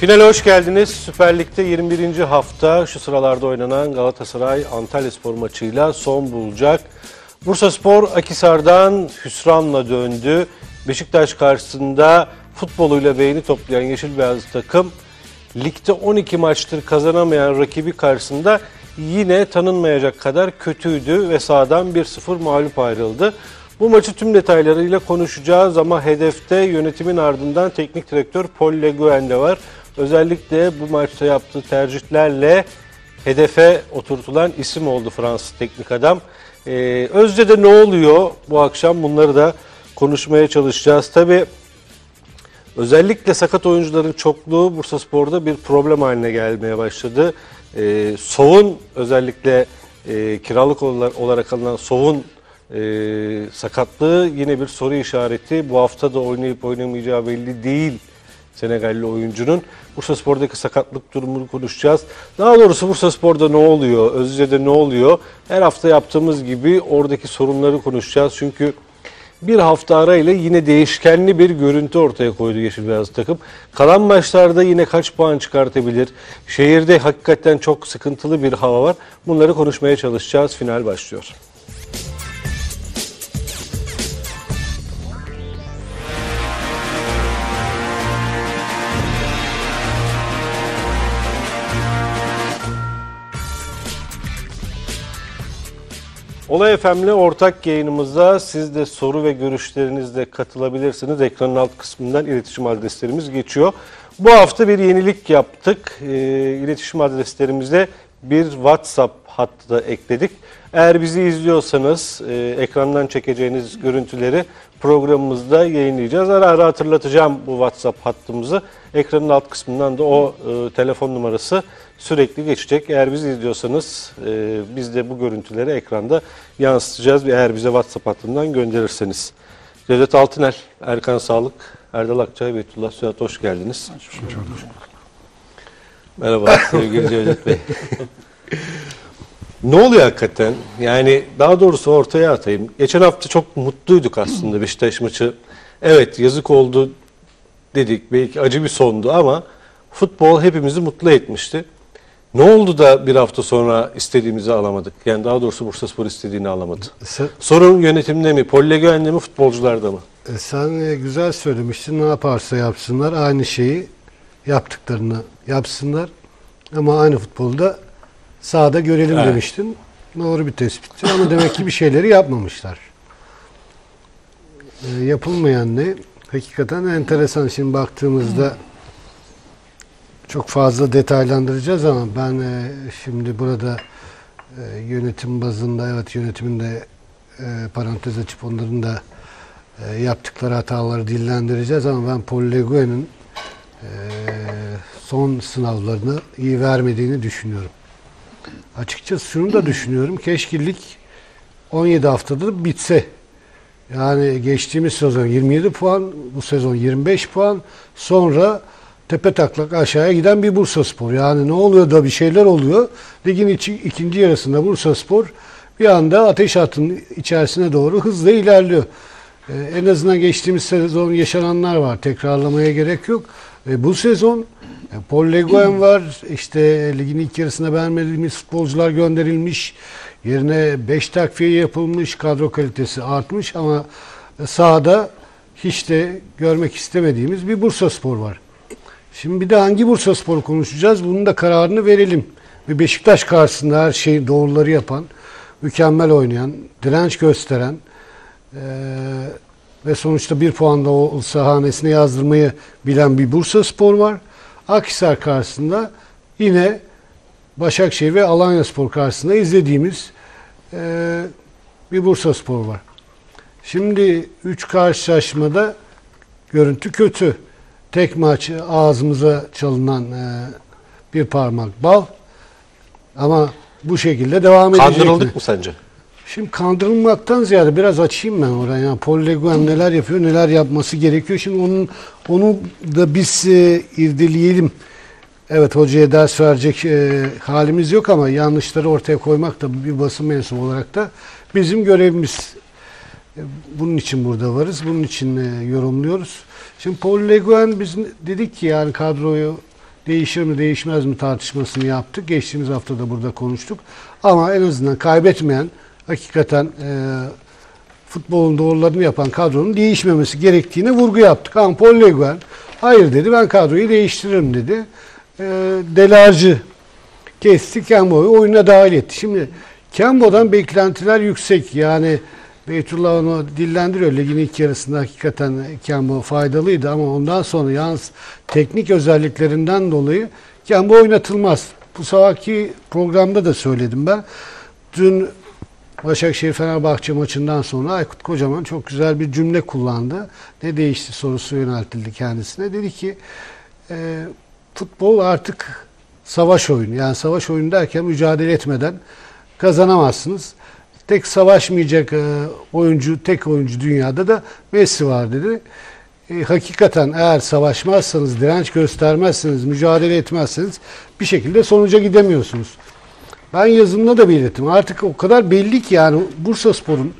Finale hoş geldiniz. Süper Lig'de 21. hafta şu sıralarda oynanan Galatasaray-Antalyaspor maçıyla son bulacak. Bursaspor Akhisar'dan hüsranla döndü. Beşiktaş karşısında futboluyla beğeni toplayan Yeşil Beyaz takım ligde 12 maçtır kazanamayan rakibi karşısında yine tanınmayacak kadar kötüydü ve sahadan 1-0 mağlup ayrıldı. Bu maçı tüm detaylarıyla konuşacağız ama hedefte yönetimin ardından teknik direktör Paul Le Guen de var. Özellikle bu maçta yaptığı tercihlerle hedefe oturtulan isim oldu Fransız teknik adam. Özce'de ne oluyor bu akşam, bunları da konuşmaya çalışacağız. Tabii özellikle sakat oyuncuların çokluğu Bursaspor'da bir problem haline gelmeye başladı. Sov'un özellikle kiralık olarak alınan Sov'un sakatlığı yine bir soru işareti. Bu hafta da oynayıp oynamayacağı belli değil Senegalli oyuncunun. Bursaspor'daki sakatlık durumunu konuşacağız. Daha doğrusu Bursaspor'da ne oluyor, Özce'de ne oluyor? Her hafta yaptığımız gibi oradaki sorunları konuşacağız. Çünkü bir hafta arayla yine değişkenli bir görüntü ortaya koydu Yeşil Beyaz takım. Kalan maçlarda yine kaç puan çıkartabilir? Şehirde hakikaten çok sıkıntılı bir hava var. Bunları konuşmaya çalışacağız. Final başlıyor. Olay FM'le ortak yayınımıza siz de soru ve görüşlerinizle katılabilirsiniz. Ekranın alt kısmından iletişim adreslerimiz geçiyor. Bu hafta bir yenilik yaptık. İletişim adreslerimize bir WhatsApp hattı da ekledik. Eğer bizi izliyorsanız ekrandan çekeceğiniz görüntüleri programımızda yayınlayacağız. Ara ara hatırlatacağım bu WhatsApp hattımızı. Ekranın alt kısmından da o telefon numarası sürekli geçecek. Eğer bizi izliyorsanız biz de bu görüntüleri ekranda yansıtacağız. Eğer bize WhatsApp hattından gönderirseniz. Cevdet Altınel, Erkan Sağlık, Erdal Akçay, Beytullah Sürat, hoş geldiniz. Hoş bulduk. Merhaba sevgili Cevdet Bey. Ne oluyor hakikaten? Yani daha doğrusu ortaya atayım. Geçen hafta çok mutluyduk aslında Beşiktaş maçı. Evet, yazık oldu dedik. Belki acı bir sondu ama futbol hepimizi mutlu etmişti. Ne oldu da bir hafta sonra istediğimizi alamadık? Yani daha doğrusu Bursaspor istediğini alamadı. Sorun yönetimde mi, Paul Le Guen'de mi, futbolcularda mı? Sen güzel söylemiştin. Ne yaparsa yapsınlar aynı şeyi yaptıklarını yapsınlar. Ama aynı futbolda sahada görelim demiştin. Doğru bir tespitti ama demek ki bir şeyleri yapmamışlar. Yapılmayan ne? Hakikaten enteresan. Şimdi baktığımızda çok fazla detaylandıracağız ama ben şimdi burada yönetim bazında yönetimin de parantez açıp onların da yaptıkları hataları dillendireceğiz ama ben Paul Le Guen'in son sınavlarını iyi vermediğini düşünüyorum. Açıkçası şunu da düşünüyorum. Keşke lig 17 haftada bitse. Yani geçtiğimiz sezon 27 puan, bu sezon 25 puan, sonra tepe taklak aşağıya giden bir Bursaspor. Yani ne oluyor da bir şeyler oluyor. Ligin ikinci yarısında Bursaspor bir anda ateş hattının içerisine doğru hızla ilerliyor. En azından geçtiğimiz sezon yaşananlar var. Tekrarlamaya gerek yok. Bu sezon Paul Le Guen var. İşte ligin ilk yarısında beğenmediğimiz futbolcular gönderilmiş. Yerine 5 takviye yapılmış. Kadro kalitesi artmış ama sahada hiç de görmek istemediğimiz bir Bursaspor var. Şimdi bir de hangi Bursaspor konuşacağız? Bunun da kararını verelim. Ve Beşiktaş karşısında her şeyi doğruları yapan, mükemmel oynayan, direnç gösteren ve sonuçta bir puanla o sahanesine yazdırmayı bilen bir Bursaspor var. Akhisar karşısında yine Başakşehir ve Alanyaspor karşısında izlediğimiz bir Bursaspor var. Şimdi 3 karşılaşmada görüntü kötü. Tek maç ağzımıza çalınan bir parmak bal. Ama bu şekilde devam edecek mi? Kandırıldık mı sence? Şimdi kandırılmaktan ziyade biraz açayım ben oraya. Yani Paul Le Guen neler yapıyor, neler yapması gerekiyor. Şimdi onu da biz irdeleyelim. Evet, hocaya ders verecek halimiz yok ama yanlışları ortaya koymak da bir basın mensubu olarak da bizim görevimiz. Bunun için burada varız. Bunun için yorumluyoruz. Şimdi Paul Le Guen biz dedik ki yani kadroyu değişir mi değişmez mi tartışmasını yaptık. Geçtiğimiz hafta da burada konuştuk. Ama en azından kaybetmeyen, hakikaten futbolun doğrularını yapan kadronun değişmemesi gerektiğine vurgu yaptık. Ama Paul Le Guen hayır dedi, ben kadroyu değiştiririm dedi. Delarcı kesti, Kembo'yu oyuna dahil etti. Şimdi Kembo'dan beklentiler yüksek. Yani Beytullah onu dillendiriyor. Ligin ilk yarısında hakikaten Kembo faydalıydı ama ondan sonra yalnız teknik özelliklerinden dolayı Kembo oynatılmaz. Bu sabahki programda da söyledim ben. Dün Başakşehir-Fenerbahçe maçından sonra Aykut Kocaman çok güzel bir cümle kullandı. Ne değişti sorusu yöneltildi kendisine. Dedi ki futbol artık savaş oyunu. Yani savaş oyunu derken mücadele etmeden kazanamazsınız. Tek savaşmayacak tek oyuncu dünyada da Messi var dedi. Hakikaten eğer savaşmazsanız, direnç göstermezseniz, mücadele etmezseniz bir şekilde sonuca gidemiyorsunuz. Ben yazımda da belirttim. Artık o kadar belli ki yani Bursaspor'un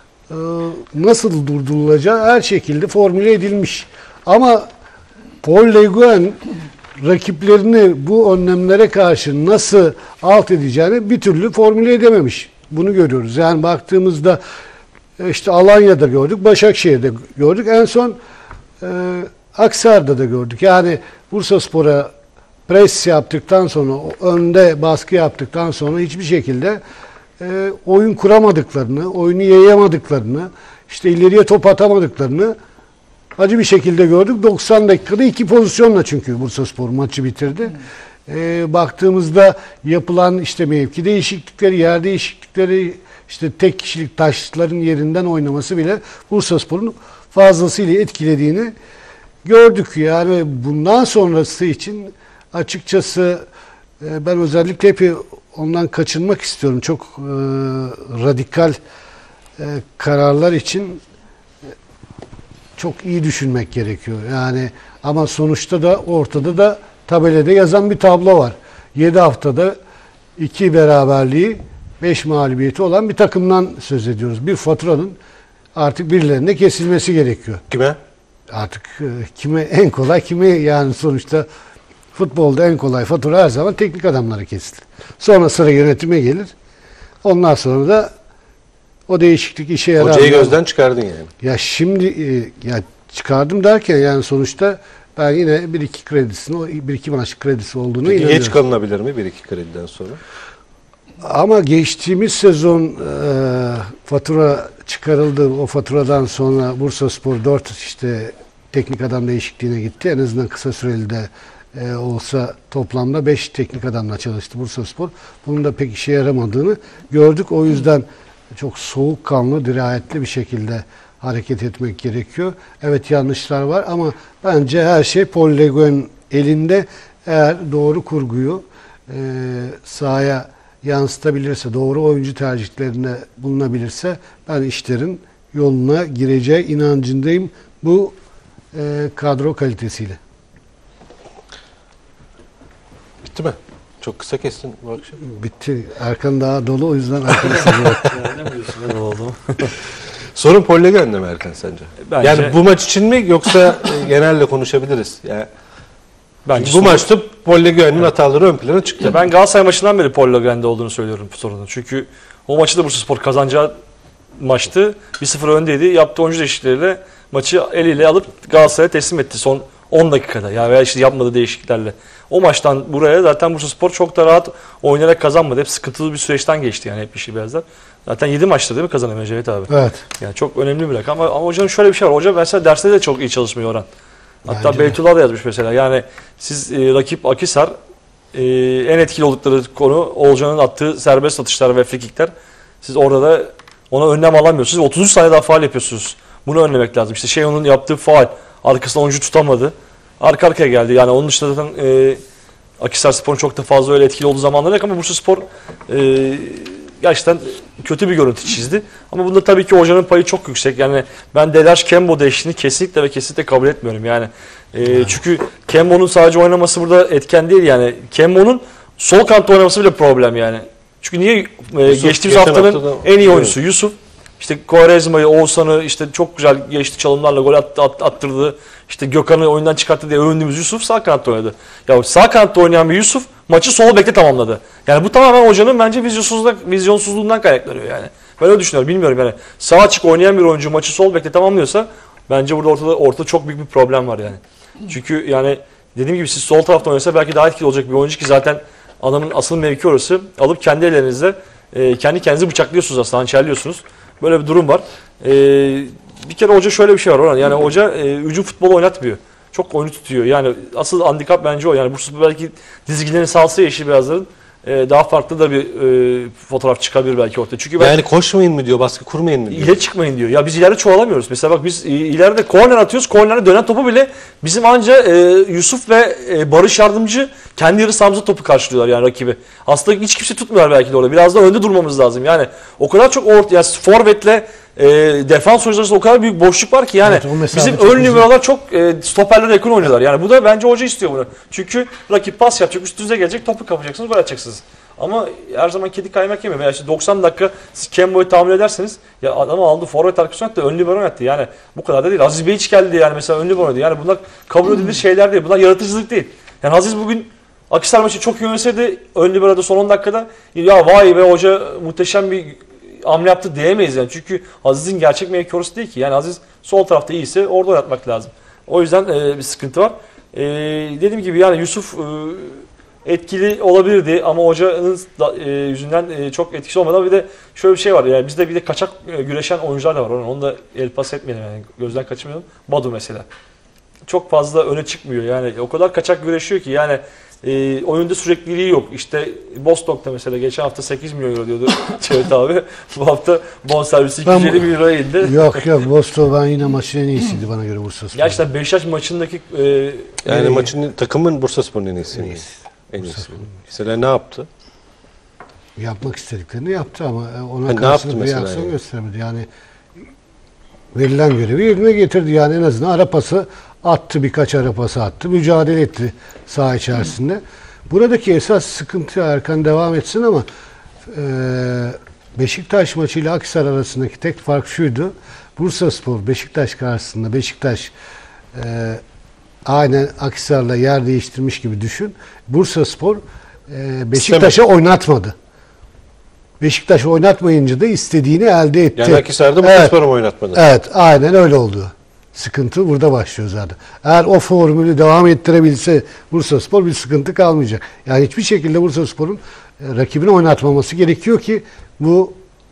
nasıl durdurulacağı her şekilde formüle edilmiş. Ama Paul Le Guen rakiplerini bu önlemlere karşı nasıl alt edeceğini bir türlü formüle edememiş. Bunu görüyoruz. Yani baktığımızda işte Alanya'da gördük, Başakşehir'de gördük. En son Aksar'da da gördük. Yani Bursaspor'a pres yaptıktan sonra, önde baskı yaptıktan sonra hiçbir şekilde oyun kuramadıklarını, oyunu yayamadıklarını, işte ileriye top atamadıklarını acı bir şekilde gördük. 90 dakikada 2 pozisyonla çünkü Bursaspor maçı bitirdi. Baktığımızda yapılan işte mevki değişiklikleri, yer değişiklikleri, işte tek kişilik taşların yerinden oynaması bile Bursaspor'un fazlasıyla etkilediğini gördük. Yani bundan sonrası için açıkçası ben özellikle hep ondan kaçınmak istiyorum. Çok radikal kararlar için çok iyi düşünmek gerekiyor. Yani ama sonuçta da ortada da tabelada yazan bir tablo var. 7 haftada 2 beraberliği, 5 mağlubiyeti olan bir takımdan söz ediyoruz. Bir faturanın artık birilerine kesilmesi gerekiyor. Kime? Artık kime en kolay, kime yani sonuçta futbolda en kolay fatura her zaman teknik adamlara kesilir. Sonra sıra yönetime gelir. Ondan sonra da o değişiklik işe yarar. Hocayı gözden çıkardın yani. Ya şimdi ya çıkardım derken yani sonuçta ben yine 1-2 kredisini, o 1-2 maç kredisi olduğunu inanıyorum. Geç kalınabilir mi 1-2 krediden sonra? Ama geçtiğimiz sezon fatura çıkarıldı. O faturadan sonra Bursaspor 4 işte teknik adam değişikliğine gitti. En azından kısa süreli de olsa toplamda 5 teknik adamla çalıştı Bursaspor. Bunun da pek işe yaramadığını gördük. O yüzden çok soğukkanlı, dirayetli bir şekilde hareket etmek gerekiyor. Evet yanlışlar var ama bence her şey Paul Le Guen elinde. Eğer doğru kurguyu sahaya yansıtabilirse, doğru oyuncu tercihlerinde bulunabilirse ben işlerin yoluna gireceği inancındayım bu kadro kalitesiyle. Bitti mi? Çok kısa kestin bu akşam. Bitti. Erkan daha dolu o yüzden Erkan'ı seviyorum. Ne diyorsun? Ne oldu? Sorun Paul Le Guen'de mi Erkan sence? Bence, Yani bu maç için mi yoksa genelde konuşabiliriz? Yani bence bu maçta Paul Le Guen'in hataları ön plana çıktı. ben Galatasaray maçından beri Paul Le Guen'de olduğunu söylüyorum bu sorunun. Çünkü o maçı da Bursaspor kazanacağı maçtı. 1-0 öndeydi. Yaptığı oyuncu değişiklikleriyle maçı eliyle alıp Galatasaray'a teslim etti son 10 dakikada. Yani veya işte yapmadığı değişikliklerle. O maçtan buraya zaten Bursaspor çok da rahat oynayarak kazanmadı. Hep sıkıntılı bir süreçten geçti yani hep işi beyazlar. Zaten 7 maçta değil mi kazanamıyor Cevdet abi? Evet. Yani çok önemli bir rakam. Ama hocanın şöyle bir şey var. Hoca mesela derste de çok iyi çalışmıyor Orhan. Hatta Bence de. Beytullah da yazmış mesela. Yani siz rakip Akhisar en etkili oldukları konu Oğulcan'ın attığı serbest atışlar ve frikikler. Siz orada da ona önlem alamıyorsunuz. 33 saniye daha faul yapıyorsunuz. Bunu önlemek lazım. İşte onun yaptığı faul. Arkasında oyuncu tutamadı. Arka arkaya geldi. Yani onun dışında zaten Akhisarspor'un çok da fazla öyle etkili olduğu zamanlar yok ama Bursaspor gerçekten kötü bir görüntü çizdi. Ama bunda tabii ki hocanın payı çok yüksek. Yani ben Delarge Kembo değiştiğini kesinlikle ve kesinlikle kabul etmiyorum. Yani çünkü Kembo'nun sadece oynaması burada etken değil yani. Kembo'nun sol kanatta oynaması bile problem yani. Çünkü niye geçtiğimiz haftanın en iyi oyuncusu Yusuf İşte Quaresma'yı, Oğuzhan'ı işte çok güzel geçti çalımlarla gol attırdı. İşte Gökhan'ı oyundan çıkarttı diye övündüğümüz Yusuf sağ kanatta oynadı. Ya sağ kanatta oynayan bir Yusuf maçı sol bekte tamamladı. Yani bu tamamen hocanın bence vizyonsuzluğundan kaynaklanıyor yani. Ben öyle düşünüyorum. Bilmiyorum yani. Sağ açık oynayan bir oyuncu maçı sol bekte tamamlıyorsa bence burada ortada çok büyük bir problem var yani. Çünkü yani dediğim gibi siz sol tarafta oynasa belki daha etkili olacak bir oyuncu ki zaten adamın asıl mevki orası. Alıp kendi ellerinizle kendi kendinizi bıçaklıyorsunuz aslında, hançerliyorsunuz. Böyle bir durum var. Bir kere hoca şöyle bir şey var Orhan. Yani hoca hücum futbolu oynatmıyor. Çok oyunu tutuyor. Yani asıl handikap bence o. Yani Bursaspor belki dizgilerini salsa yeşil beyazların daha farklı da bir fotoğraf çıkabilir belki ortaya. Çünkü Yani koşmayın mı diyor, baskı kurmayın mı diyor. İleri çıkmayın diyor. Ya biz ileride çoğalamıyoruz. Mesela bak biz ileride korner atıyoruz. Kornerde dönen topu bile bizim anca Yusuf ve Barış Yardımcı kendi yarı sahamıza topu karşılıyorlar yani rakibi. Aslında hiç kimse tutmuyor belki de orada. Biraz da önde durmamız lazım. Yani o kadar çok yani forvetle defans oyuncuları arasında o kadar büyük boşluk var ki yani Evet, bizim ön numaralar çok stoperlere yakın oynuyorlar. Yani bu da bence hoca istiyor bunu. Çünkü rakip pas yapacak, üstünüze gelecek, topu kapacaksınız, gol atacaksınız. Ama her zaman kedi kaymak yemiyor. Veya işte 90 dakika siz Kembo'yu tahmin ederseniz ya adamı aldı forvet arkasına attı, ön libero attı. Yani bu kadar da değil. Aziz Bey hiç geldi yani mesela ön libero. Yani bunlar kabul edilir şeyler değil. Bunlar yaratıcılık değil. Yani Aziz bugün Akhisar maçı çok iyi yönetseydi ön libero'da son 10 dakikada ya vay be hoca muhteşem bir hamle yaptı diyemeyiz yani. Çünkü Aziz'in gerçek mevki orası değil ki. Yani Aziz sol tarafta iyiyse orada oynatmak lazım. O yüzden bir sıkıntı var. Dediğim gibi yani Yusuf etkili olabilirdi ama hocanın yüzünden çok etkisi olmadı. Bir de şöyle bir şey var. Yani bizde bir de kaçak güreşen oyuncular da var. Onu da el pas etmeyelim yani. Gözden kaçırmayalım. Badu mesela. Çok fazla öne çıkmıyor. Yani o kadar kaçak güreşiyor ki yani oyunda sürekliliği yok. İşte Bostock'ta mesela geçen hafta 8 milyon euro diyordu Çevit abi. Bu hafta bonservisi 250 milyon euroya indi. Yok Bostock ben yine maçın en iyisiydi bana göre Bursaspor. Gerçekten Beşiktaş maçındaki Yani maçın takımın Bursaspor'un en iyisi. En iyisi. Mesela ne yaptı? Yapmak istediklerini yaptı ama ona ne yaptı karşılık mesela reaksiyon yani? göstermedi. Yani verilen görevi yerine getirdi. Yani en azından ara pası attı, birkaç ara pası attı. Mücadele etti saha içerisinde. Buradaki esas sıkıntı Erkan devam etsin ama Beşiktaş maçıyla Akhisar arasındaki tek fark şuydu. Bursaspor Beşiktaş karşısında Beşiktaş aynen Akhisar'la yer değiştirmiş gibi düşün. Bursaspor Beşiktaş'a oynatmadı. Beşiktaş oynatmayınca da istediğini elde etti. Yani Akhisar'da Bursaspor'u mu oynatmadı? Evet, aynen öyle oldu. Sıkıntı burada başlıyor zaten. Eğer o formülü devam ettirebilse Bursaspor bir sıkıntı kalmayacak. Yani hiçbir şekilde Bursaspor'un rakibini oynatmaması gerekiyor ki bu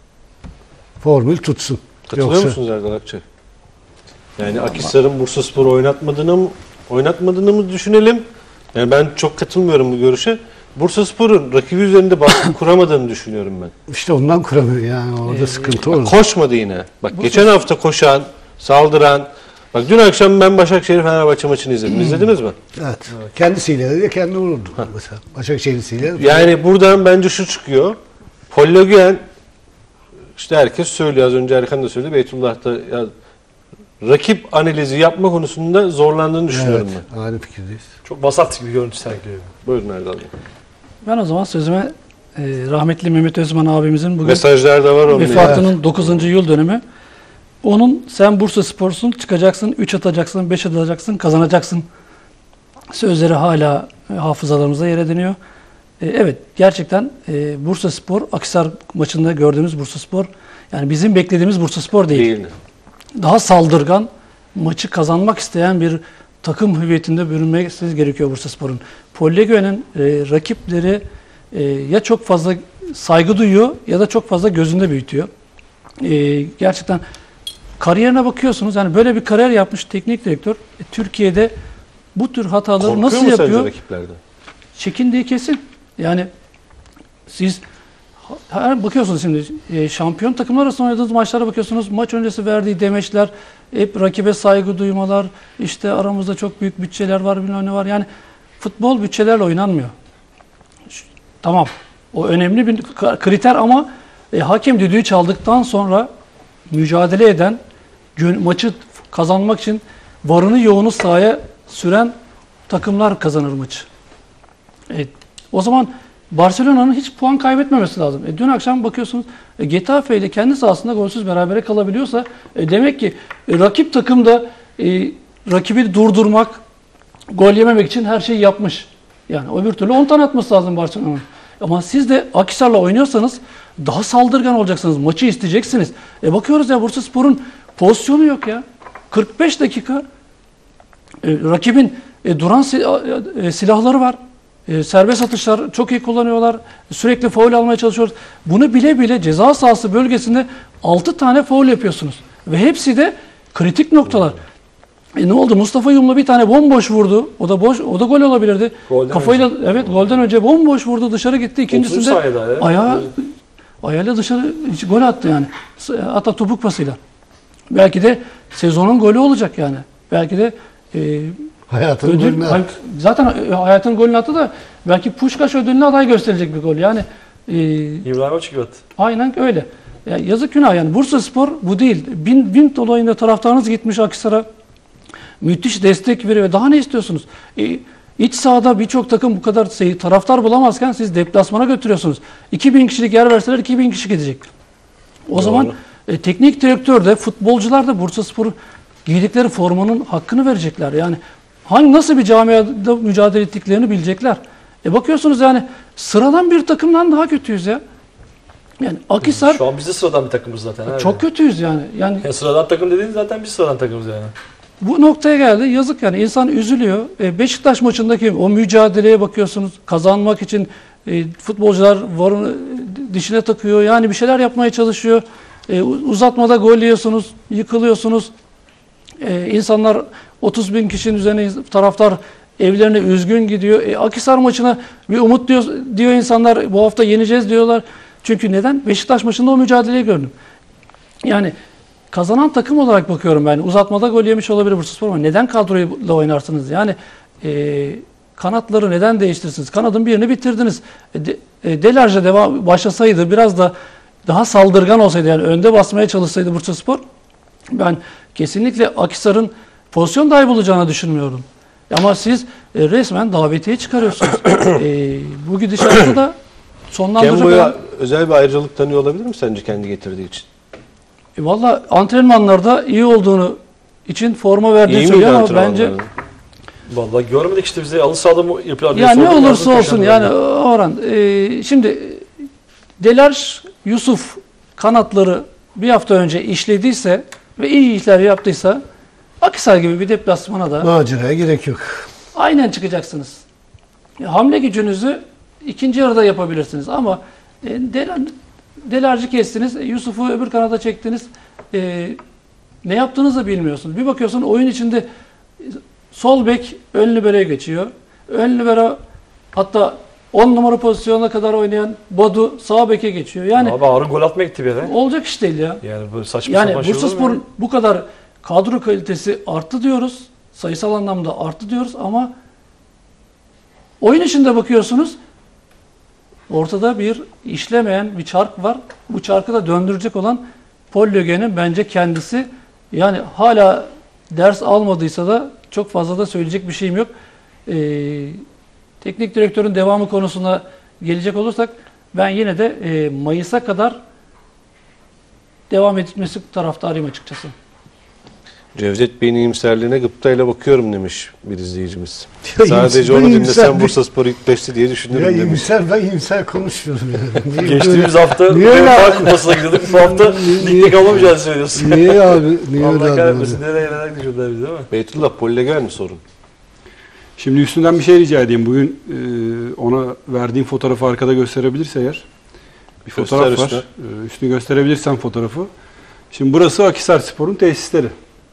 formül tutsun. Katılıyor musunuz Erdal Akçay? Yani Akhisar'ın Bursaspor'u oynatmadığını mı düşünelim? Yani ben çok katılmıyorum bu görüşe. Bursaspor'un rakibi üzerinde baskı kuramadığını düşünüyorum ben. İşte ondan kuramıyor yani orada sıkıntı Bak, orada. koşmadı yine. Bak geçen hafta koşan, saldıran. Bak dün akşam ben Başakşehir-Fenerbahçe maçını izledim. İzlediniz mi? Evet. Kendisiyle de kendi vururdu mesela. Başakşehir'siyle. Yani buradan bence şu çıkıyor. Polloguen işte herkes söylüyor. Az önce Erkan da söyledi. Beytullah da ya, rakip analizi yapma konusunda zorlandığını düşünüyorum ben. Aynı fikirdeyiz. çok vasat bir görüntü sergiliyor. Buyurun Erdal Bey. Ben o zaman sözüme rahmetli Mehmet Özman abimizin bugün Mesajlar da var onun. vefatının 9. yıl dönümü. Onun sen Bursaspor'sun, çıkacaksın, 3 atacaksın, 5 atacaksın, kazanacaksın sözleri hala hafızalarımızda yer ediniyor. Evet, gerçekten Bursaspor, Akhisar maçında gördüğümüz Bursaspor, yani bizim beklediğimiz Bursaspor değil. Değil. Daha saldırgan, maçı kazanmak isteyen bir takım hüviyetinde bürünmesi gerekiyor Bursaspor'un. Polleguen'in rakipleri ya çok fazla saygı duyuyor ya da çok fazla gözünde büyütüyor. Gerçekten kariyerine bakıyorsunuz, yani böyle bir kariyer yapmış teknik direktör Türkiye'de bu tür hataları Korkuyor nasıl mu sence yapıyor? rakiplerden? Çekindiği kesin. Yani siz bakıyorsunuz şimdi şampiyon takımlar arasında oynadığınız maçlara bakıyorsunuz. Maç öncesi verdiği demeçler, hep rakibe saygı duymalar, işte aramızda çok büyük bütçeler var, bilmem ne var. Yani futbol bütçelerle oynanmıyor. Tamam. O önemli bir kriter ama hakem düdüğü çaldıktan sonra mücadele eden, maçı kazanmak için varını yoğunu sahaya süren takımlar kazanır maçı. O zaman Barcelona'nın hiç puan kaybetmemesi lazım. Dün akşam bakıyorsunuz Getafe ile kendi sahasında golsüz berabere kalabiliyorsa demek ki rakip takım da rakibi durdurmak, gol yememek için her şeyi yapmış. Yani öbür türlü 10 tane atması lazım Barcelona'nın. Ama siz de Akhisar'la oynuyorsanız daha saldırgan olacaksınız. Maçı isteyeceksiniz. Bakıyoruz ya Bursaspor'un pozisyonu yok ya. 45 dakika rakibin duran silahları var. Serbest atışlar çok iyi kullanıyorlar. Sürekli faul almaya çalışıyoruz. Bunu bile bile ceza sahası bölgesinde 6 tane faul yapıyorsunuz. Ve hepsi de kritik noktalar. Ne oldu? Mustafa Yumlu bir tane bomboş vurdu. O da boş, o da gol olabilirdi. Golden Kafayla evet golden önce bomboş vurdu, dışarı gitti. İkincisinde ayağıyla dışarı gol attı yani. Hatta topuk pasıyla. Belki de sezonun golü olacak yani. Belki de Hayatın golünü attı. zaten hayatın golünü attı da belki Puşkaş ödülüne aday gösterecek bir gol. Yani İbrahimovic gibi attı. aynen öyle. Ya yazık günah yani. Bursaspor bu değil. Bin dolayında taraftarınız gitmiş Akhisar'a. Müthiş destek veriyor. Daha ne istiyorsunuz? İç sahada birçok takım bu kadar taraftar bulamazken siz deplasmana götürüyorsunuz. 2000 kişilik yer verseler 2000 kişi gidecek. O zaman teknik direktör de futbolcular da Bursaspor giydikleri formanın hakkını verecekler. Yani nasıl bir camiada mücadele ettiklerini bilecekler. Bakıyorsunuz yani sıradan bir takımdan daha kötüyüz ya. Yani Akhisar Şu an biz de sıradan bir takımız zaten. çok kötüyüz yani. Yani sıradan takım dediğiniz zaten biz sıradan takımız yani. bu noktaya geldi. Yazık yani. İnsan üzülüyor. Beşiktaş maçındaki o mücadeleye bakıyorsunuz. Kazanmak için futbolcular dişine takıyor. Yani bir şeyler yapmaya çalışıyor. Uzatmada gol yiyorsunuz. Yıkılıyorsunuz. İnsanlar 30 bin kişinin üzerine taraftar evlerine üzgün gidiyor. Akhisar maçına bir umut diyor insanlar. Bu hafta yeneceğiz diyorlar. Çünkü neden? Beşiktaş maçında o mücadeleyi gördüm. Yani kazanan takım olarak bakıyorum ben. Uzatmada gol yemiş olabilir Bursaspor ama neden kadroyla oynarsınız? Yani kanatları neden değiştirirsiniz? Kanadın birini bitirdiniz. Delarje başlasaydı biraz da daha saldırgan olsaydı yani önde basmaya çalışsaydı Bursaspor ben kesinlikle Akhisar'ın pozisyon dahi bulacağını düşünmüyorum. Ama siz resmen davetiye çıkarıyorsunuz. Bu gidişatı da sonlandıracak Kembo'ya olan... özel bir ayrıcalık tanıyor olabilir mi sence kendi getirdiği için? Valla antrenmanlarda iyi olduğunu için forma verdiği İyi söylüyor miydi ama bence antrenmanları? Vallahi görmedik işte bize halı sahada mı yapıyorlar diye ya ne sordum, olursa yazdık olsun köşemde. yani Orhan şimdi Delarj Yusuf kanatları bir hafta önce işlediyse ve iyi işler yaptıysa Akhisar gibi bir deplasmana da Maceraya gerek yok. aynen çıkacaksınız. Hamle gücünüzü ikinci yarıda yapabilirsiniz ama Delarj'ı kestiniz, Yusuf'u öbür kanada çektiniz. Ne yaptığınızı bilmiyorsunuz. Bir bakıyorsun oyun içinde sol bek ön libero'ya geçiyor. Ön libero hatta 10 numara pozisyonuna kadar oynayan Badu sağ beke geçiyor. Yani Abi Harun gol atmaya gitti bir yere. olacak iş değil ya. Yani böyle saçma Yani sapan şey olur mu ya? Bursaspor'un bu kadar kadro kalitesi arttı diyoruz. Sayısal anlamda arttı diyoruz ama oyun içinde bakıyorsunuz ortada bir işlemeyen bir çark var. Bu çarkı da döndürecek olan Paul Löge'nin bence kendisi. Yani hala ders almadıysa da çok fazla da söyleyecek bir şeyim yok. Teknik direktörün devamı konusuna gelecek olursak ben yine de Mayıs'a kadar devam etmesi taraftarıyım açıkçası. Cevdet Bey'in iyimserliğine gıptayla bakıyorum demiş bir izleyicimiz. Ya Sadece onu iyimser dinlesem bir- Bursaspor ilk 5'te diye düşünürüm Ya demiş. iyimser konuşmuyorum yani. Geçtiğimiz hafta Niye UEFA ya? kupasına gidiyorduk. Bu hafta ligde kalma mücadelesi veriyoruz. Niye abi? Niye öyle Allah abi? kahretmesin. Nereye düşürdüler bizi değil mi? Beytullah Polleger mi sorun? Şimdi üstünden bir şey rica edeyim. Bugün ona verdiğim fotoğrafı arkada gösterebilirse eğer. Bir fotoğraf Göster var. üstüne. Üstünü gösterebilirsen fotoğrafı. Şimdi burası Akhisarspor'un tesisleri.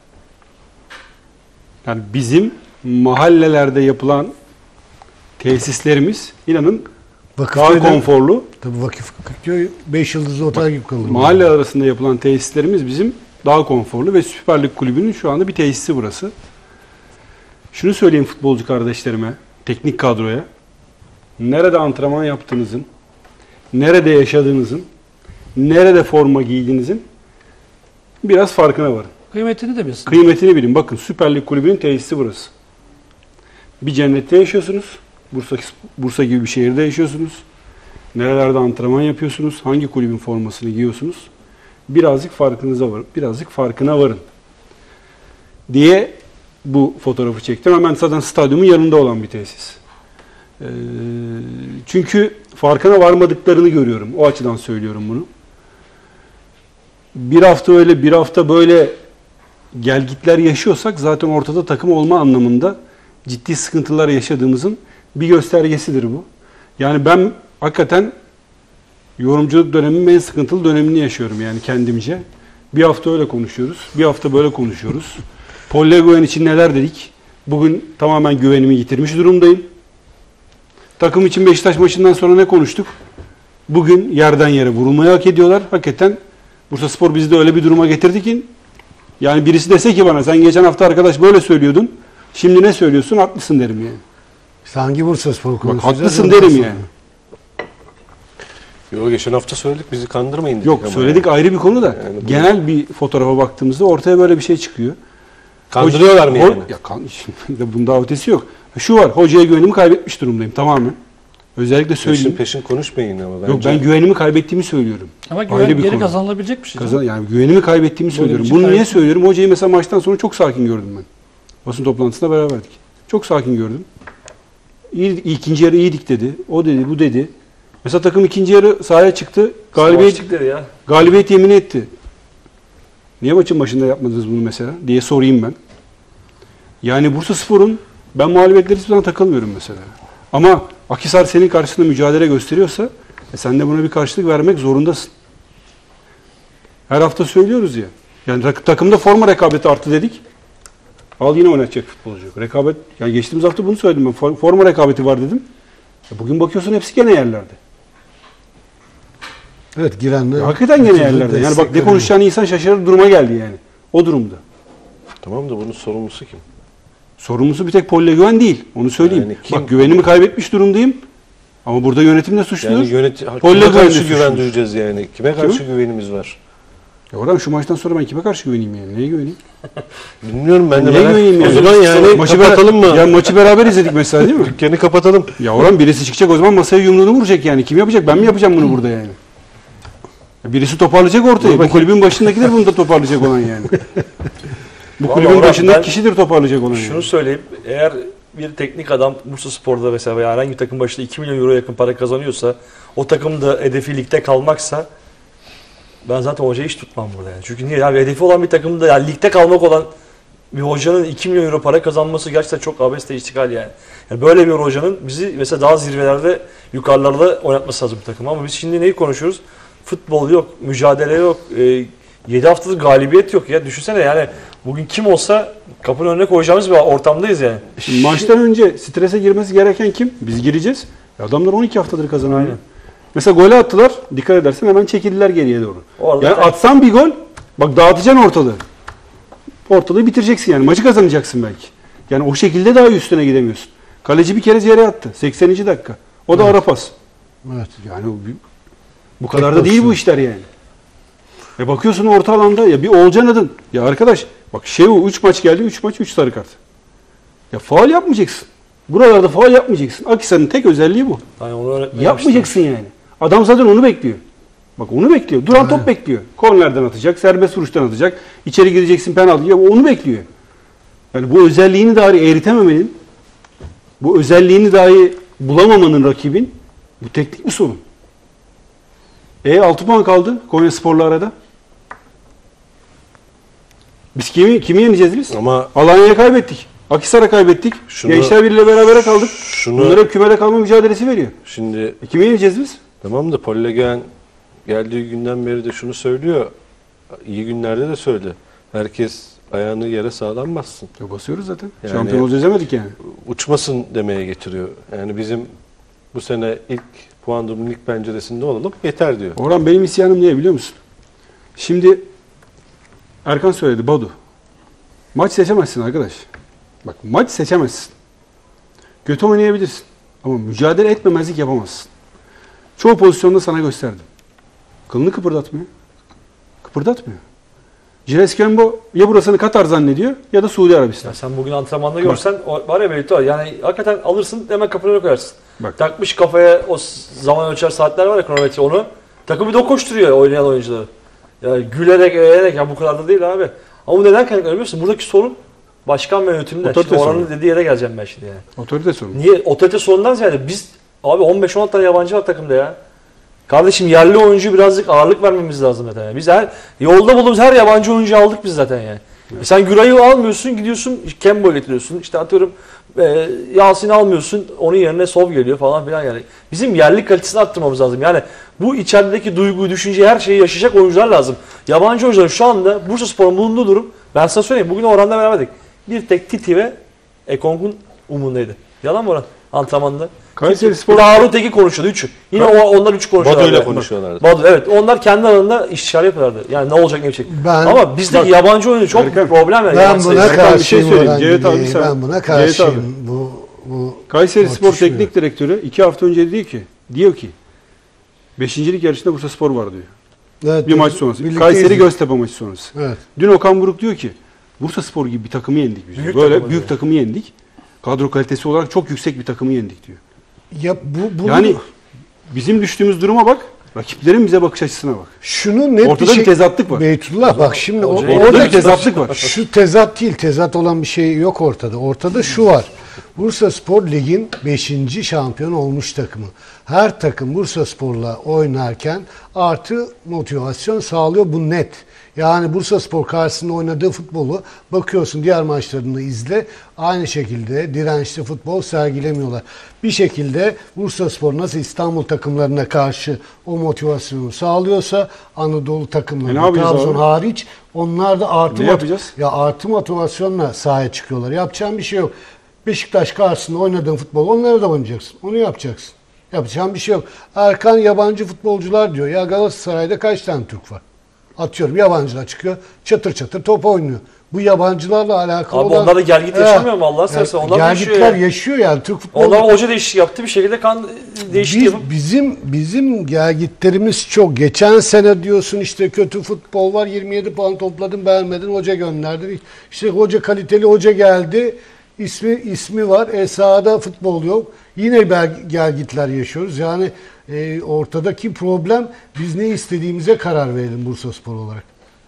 Yani bizim mahallelerde yapılan tesislerimiz inanın daha Vakıfköy'de, konforlu. tabii Vakıfköy 5 yıldızlı otel gibi kalır. Mahalle arasında yapılan tesislerimiz bizim daha konforlu ve Süper Lig kulübünün şu anda bir tesisi burası. Şunu söyleyeyim futbolcu kardeşlerime, teknik kadroya. Nerede antrenman yaptığınızın, nerede yaşadığınızın, nerede forma giydiğinizin biraz farkına varın. Kıymetini de bilsin. Kıymetini bilin. Bakın Süper Lig kulübünün tesisi burası. Bir cennette yaşıyorsunuz. Bursa gibi bir şehirde yaşıyorsunuz. nerelerde antrenman yapıyorsunuz, hangi kulübün formasını giyiyorsunuz, birazcık farkına varın diye bu fotoğrafı çektim. Hemen zaten stadyumun yanında olan bir tesis. Çünkü farkına varmadıklarını görüyorum. O açıdan söylüyorum bunu. Bir hafta öyle, bir hafta böyle gelgitler yaşıyorsak zaten ortada takım olma anlamında ciddi sıkıntılar yaşadığımızın bir göstergesidir bu. Yani ben hakikaten yorumculuk dönemimin en sıkıntılı dönemini yaşıyorum yani kendimce. Bir hafta öyle konuşuyoruz, bir hafta böyle konuşuyoruz. Paul Le Guen için neler dedik? Bugün tamamen güvenimi yitirmiş durumdayım. Takım için Beşiktaş maçından sonra ne konuştuk? Bugün yerden yere vurulmayı hak ediyorlar. Hakikaten Bursaspor bizi de öyle bir duruma getirdi ki yani birisi dese ki bana sen geçen hafta arkadaş böyle söylüyordun. Şimdi ne söylüyorsun? Haklısın derim yani. Hangi Bursaspor Bak konuşacağız? haklısın derim yani. Yo, geçen hafta söyledik, bizi kandırmayın dedik. Yok ama söyledik yani. ayrı bir konu da. Yani bu- Genel bir fotoğrafa baktığımızda ortaya böyle bir şey çıkıyor. Kandırıyorlar mı yani? Ya şimdi bunda ötesi yok. Şu var, hocaya güvenimi kaybetmiş durumdayım tamamen. Özellikle söyleyeyim. Peşin konuşmayın ama bence. Yok ben güvenimi kaybettiğimi söylüyorum. Ama Ayrı güven bir geri konu. kazanılabilecek bir şey. değil mi? Yani güvenimi kaybettiğimi söylüyorum. için Bunu niye kaybettim. söylüyorum? Hocayı mesela maçtan sonra çok sakin gördüm ben. Basın toplantısında beraberdik. Çok sakin gördüm. İkinci yarı iyiydik dedi. O dedi, bu dedi. Mesela takım ikinci yarı sahaya çıktı. Galibiyet yemin etti. Niye maçın başında yapmadınız bunu mesela diye sorayım ben. Yani Bursaspor'un ben mağlubiyetleri hiçbir zaman takılmıyorum mesela. Ama Akhisar senin karşısında mücadele gösteriyorsa sen de buna bir karşılık vermek zorundasın. Her hafta söylüyoruz ya. Yani takımda forma rekabeti arttı dedik. Al yine oynatacak futbolcu yok. Rekabet, yani geçtiğimiz hafta bunu söyledim ben. Forma rekabeti var dedim. Bugün bakıyorsun hepsi gene yerlerde. Evet, girenler. Hakikaten gene yerlerde. Yani bak ne konuşacağını insan şaşırır duruma geldi yani. O durumda. Tamam da bunun sorumlusu kim? Sorumlusu bir tek Paul Le Guen değil. Onu söyleyeyim. Yani kim? Bak güvenimi kaybetmiş durumdayım. Ama burada yönetimle suçludur. Yani Paul Le kime Guen de karşı güven suçludur. duyacağız yani? Kime karşı güvenimiz var? Ya oradan şu maçtan sonra ben kime karşı güveneyim yani? Neye güveneyim? Bilmiyorum ben de. Neye güveneyim O yani? zaman yani kapatalım mı? Ya maçı beraber izledik mesela değil mi? Dükkanı kapatalım. Ya oradan birisi çıkacak o zaman masaya yumruğunu vuracak yani. Kim yapacak? Ben mi yapacağım bunu burada yani? Ya birisi toparlayacak ortayı. Bu kulübün başındakiler bunu da toparlayacak olan yani. Bu Vallahi kulübün Orhan, başındaki ben kişidir toparlayacak olan Şunu yani. söyleyeyim. Eğer bir teknik adam Bursaspor'da mesela veya herhangi bir takım başında 2 milyon euro yakın para kazanıyorsa, o takım da hedefi ligde kalmaksa ben zaten hocayı hiç tutmam burada yani. Çünkü niye? Yani hedefi olan bir takımda yani ligde kalmak olan bir hocanın 2 milyon euro para kazanması gerçekten çok abeste iştikal yani. Yani böyle bir hocanın bizi mesela daha zirvelerde, yukarılarda oynatması lazım bir takım. Ama biz şimdi neyi konuşuyoruz? Futbol yok, mücadele yok, 7 haftadır galibiyet yok ya. Düşünsene yani bugün kim olsa kapının önüne koyacağımız bir ortamdayız yani. Şimdi maçtan önce strese girmesi gereken kim? Biz gireceğiz. Adamlar 12 haftadır kazanıyor. Aynen. Mesela golü attılar. Dikkat edersen hemen çekildiler geriye doğru. Orada Yani atsan bir gol, bak dağıtacaksın ortalığı. Ortalığı bitireceksin yani. Maçı kazanacaksın belki. Yani o şekilde daha üstüne gidemiyorsun. Kaleci bir kere yere attı. 80. dakika. O da ara pas. Evet. Yani bu kadar da değil bu işler yani. Bakıyorsun orta alanda ya bir Oğulcan adın. Ya arkadaş bak 3 maç geldi. 3 maç 3 sarı kart. Ya faul yapmayacaksın. Buralarda faul yapmayacaksın. Akhisar'ın tek özelliği bu. Yani onu öğretmeye Yapmayacaksın yani. Adam zaten onu bekliyor. Bak onu bekliyor. Duran top bekliyor. Kornerden atacak, serbest vuruştan atacak. İçeri gireceksin penaltı. Ya onu bekliyor. Yani bu özelliğini dahi eritememenin, bu özelliğini dahi bulamamanın rakibin bu teknik bir sorun. 6 puan kaldı Konyaspor'la arada. Biz kimi yeneceğiz biz? Ama Alanya'ya kaybettik. Akhisar'a kaybettik. Gençler Birliği'yle berabere kaldık. Bunlar hep kümede kalma mücadelesi veriyor. Şimdi Kimi yeneceğiz biz? tamam da Paul Le Guen geldiği günden beri de şunu söylüyor. İyi günlerde de söyle. Herkes ayağını yere sağlam bassın. Ya basıyoruz zaten. Yani- Şampiyon olacağız demedik yani. Uçmasın demeye getiriyor. Yani bizim bu sene ilk puan durumu lig penceresinde olalım yeter diyor. Orhan benim isyanım ne biliyor musun? Şimdi Erkan söyledi Badu. Maç seçemezsin arkadaş. Bak maç seçemezsin. Kötü oynayabilirsin. Ama mücadele etmemezlik yapamazsın. Çoğu pozisyonda sana gösterdim. Kılını kıpırdatmıyor. Kıpırdatmıyor. Jires Kembo ya burasını Katar zannediyor ya da Suudi Arabistan. Ya sen bugün antrenmanda görsen var ya Beyti var. Yani hakikaten alırsın hemen kapıya koyarsın. Bak. Takmış kafaya o zaman ölçer saatler var ya kronometre onu. Takımı da koşturuyor oynayan oyuncuları. Yani gülerek eğlenerek ya bu kadar da değil abi. Ama neden kaynaklanıyor biliyor musun? Buradaki sorun başkan ve yönetimde. Otorite Şimdi Orhan'ın sorunu. dediği yere geleceğim ben şimdi yani. Otorite sorunu. Niye? Otorite sorundan ziyade biz abi 15-16 tane yabancı var takımda ya. Kardeşim yerli oyuncu birazcık ağırlık vermemiz lazım zaten. Yani. Biz yolda bulduğumuz her yabancı oyuncuyu aldık biz zaten yani. Evet. Sen Güray'ı almıyorsun, gidiyorsun Kembo getiriyorsun. İşte atıyorum Yasin'i almıyorsun, onun yerine Sov geliyor falan filan yani. Bizim yerli kalitesini arttırmamız lazım. Yani bu içerideki duyguyu, düşünceyi, her şeyi yaşayacak oyuncular lazım. Yabancı oyuncular şu anda Bursaspor'un bulunduğu durum, ben sana söyleyeyim bugün Orhan'la beraberdik. Bir tek Titi ve Ekong'un umundaydı. Yalan mı Orhan? Antrenmanda. Kayserispor Harun Tekin konuşuyordu üçü. Yine onlar üçü konuşuyorlardı. Bado'yla konuşuyorlardı. Bado, evet. Onlar kendi aralarında istişare yapıyorlardı. Yani ne olacak ne bitecek. Ama bizdeki bak, yabancı oyuncu çok Erkan, problem yani. Ben buna Erkan, bir şey karşıyım. söyleyeyim. Orhan Cevdet abi, Bey, sen- ben buna Cevdet karşıyım. Bu Kayserispor tartışmıyor. Teknik Direktörü 2 hafta önce diyor ki 5. yarışında Bursaspor var diyor. Evet, Bir maç sonrası. birlikte Kayseri izledik. Göztepe maçı sonrası. Evet. Dün Okan Buruk diyor ki Bursaspor gibi bir takımı yendik biz. Büyük Böyle takımı büyük diyor. takımı yendik. Kadro kalitesi olarak çok yüksek bir takımı yendik diyor. Ya bunu, Yani bizim düştüğümüz duruma bak. Rakiplerin bize bakış açısına bak. şunu net Ortada bir tezatlık var. Beytullah bak şimdi Hocayı- Orada orada bir tezatlık var. şu tezat değil, tezat olan bir şey yok ortada. Ortada şu var. Bursaspor Lig'in 5. şampiyon olmuş takımı. Her takım Bursaspor'la oynarken artı motivasyon sağlıyor, bu net. Yani Bursaspor karşısında oynadığı futbolu bakıyorsun, diğer maçlarını izle. Aynı şekilde dirençli futbol sergilemiyorlar. Bir şekilde Bursaspor nasıl İstanbul takımlarına karşı o motivasyonu sağlıyorsa Anadolu Ne takımlarına, yapacağız Trabzon abi? hariç, onlar da artı Ne yapacağız? artı motivasyonla sahaya çıkıyorlar. Yapacağın bir şey yok. Beşiktaş karşısında oynadığın futbol, onları da oynayacaksın. Onu yapacaksın. Yapacağın bir şey yok. Erkan yabancı futbolcular diyor. Ya Galatasaray'da kaç tane Türk var? Atıyorum yabancılar çıkıyor. Çatır çatır top oynuyor. Bu yabancılarla alakalı Abi olan... onlar da gelgit yaşamıyor mu Allah'ını seversen? Onlar da gelgitler yaşıyor ya. yaşıyor yani. Türk futbolu... Onlar hoca değişikliği yaptı bir şekilde kan değişikliği yapıp. Bizim gelgitlerimiz çok. Geçen sene diyorsun işte kötü futbol var. 27 puan topladın, beğenmedin, hoca gönderdin. İşte hoca kaliteli hoca geldi. İsmi var. Sahada futbol yok. Yine gelgitler yaşıyoruz. Yani ortadaki problem, biz ne istediğimize karar verelim Bursaspor olarak.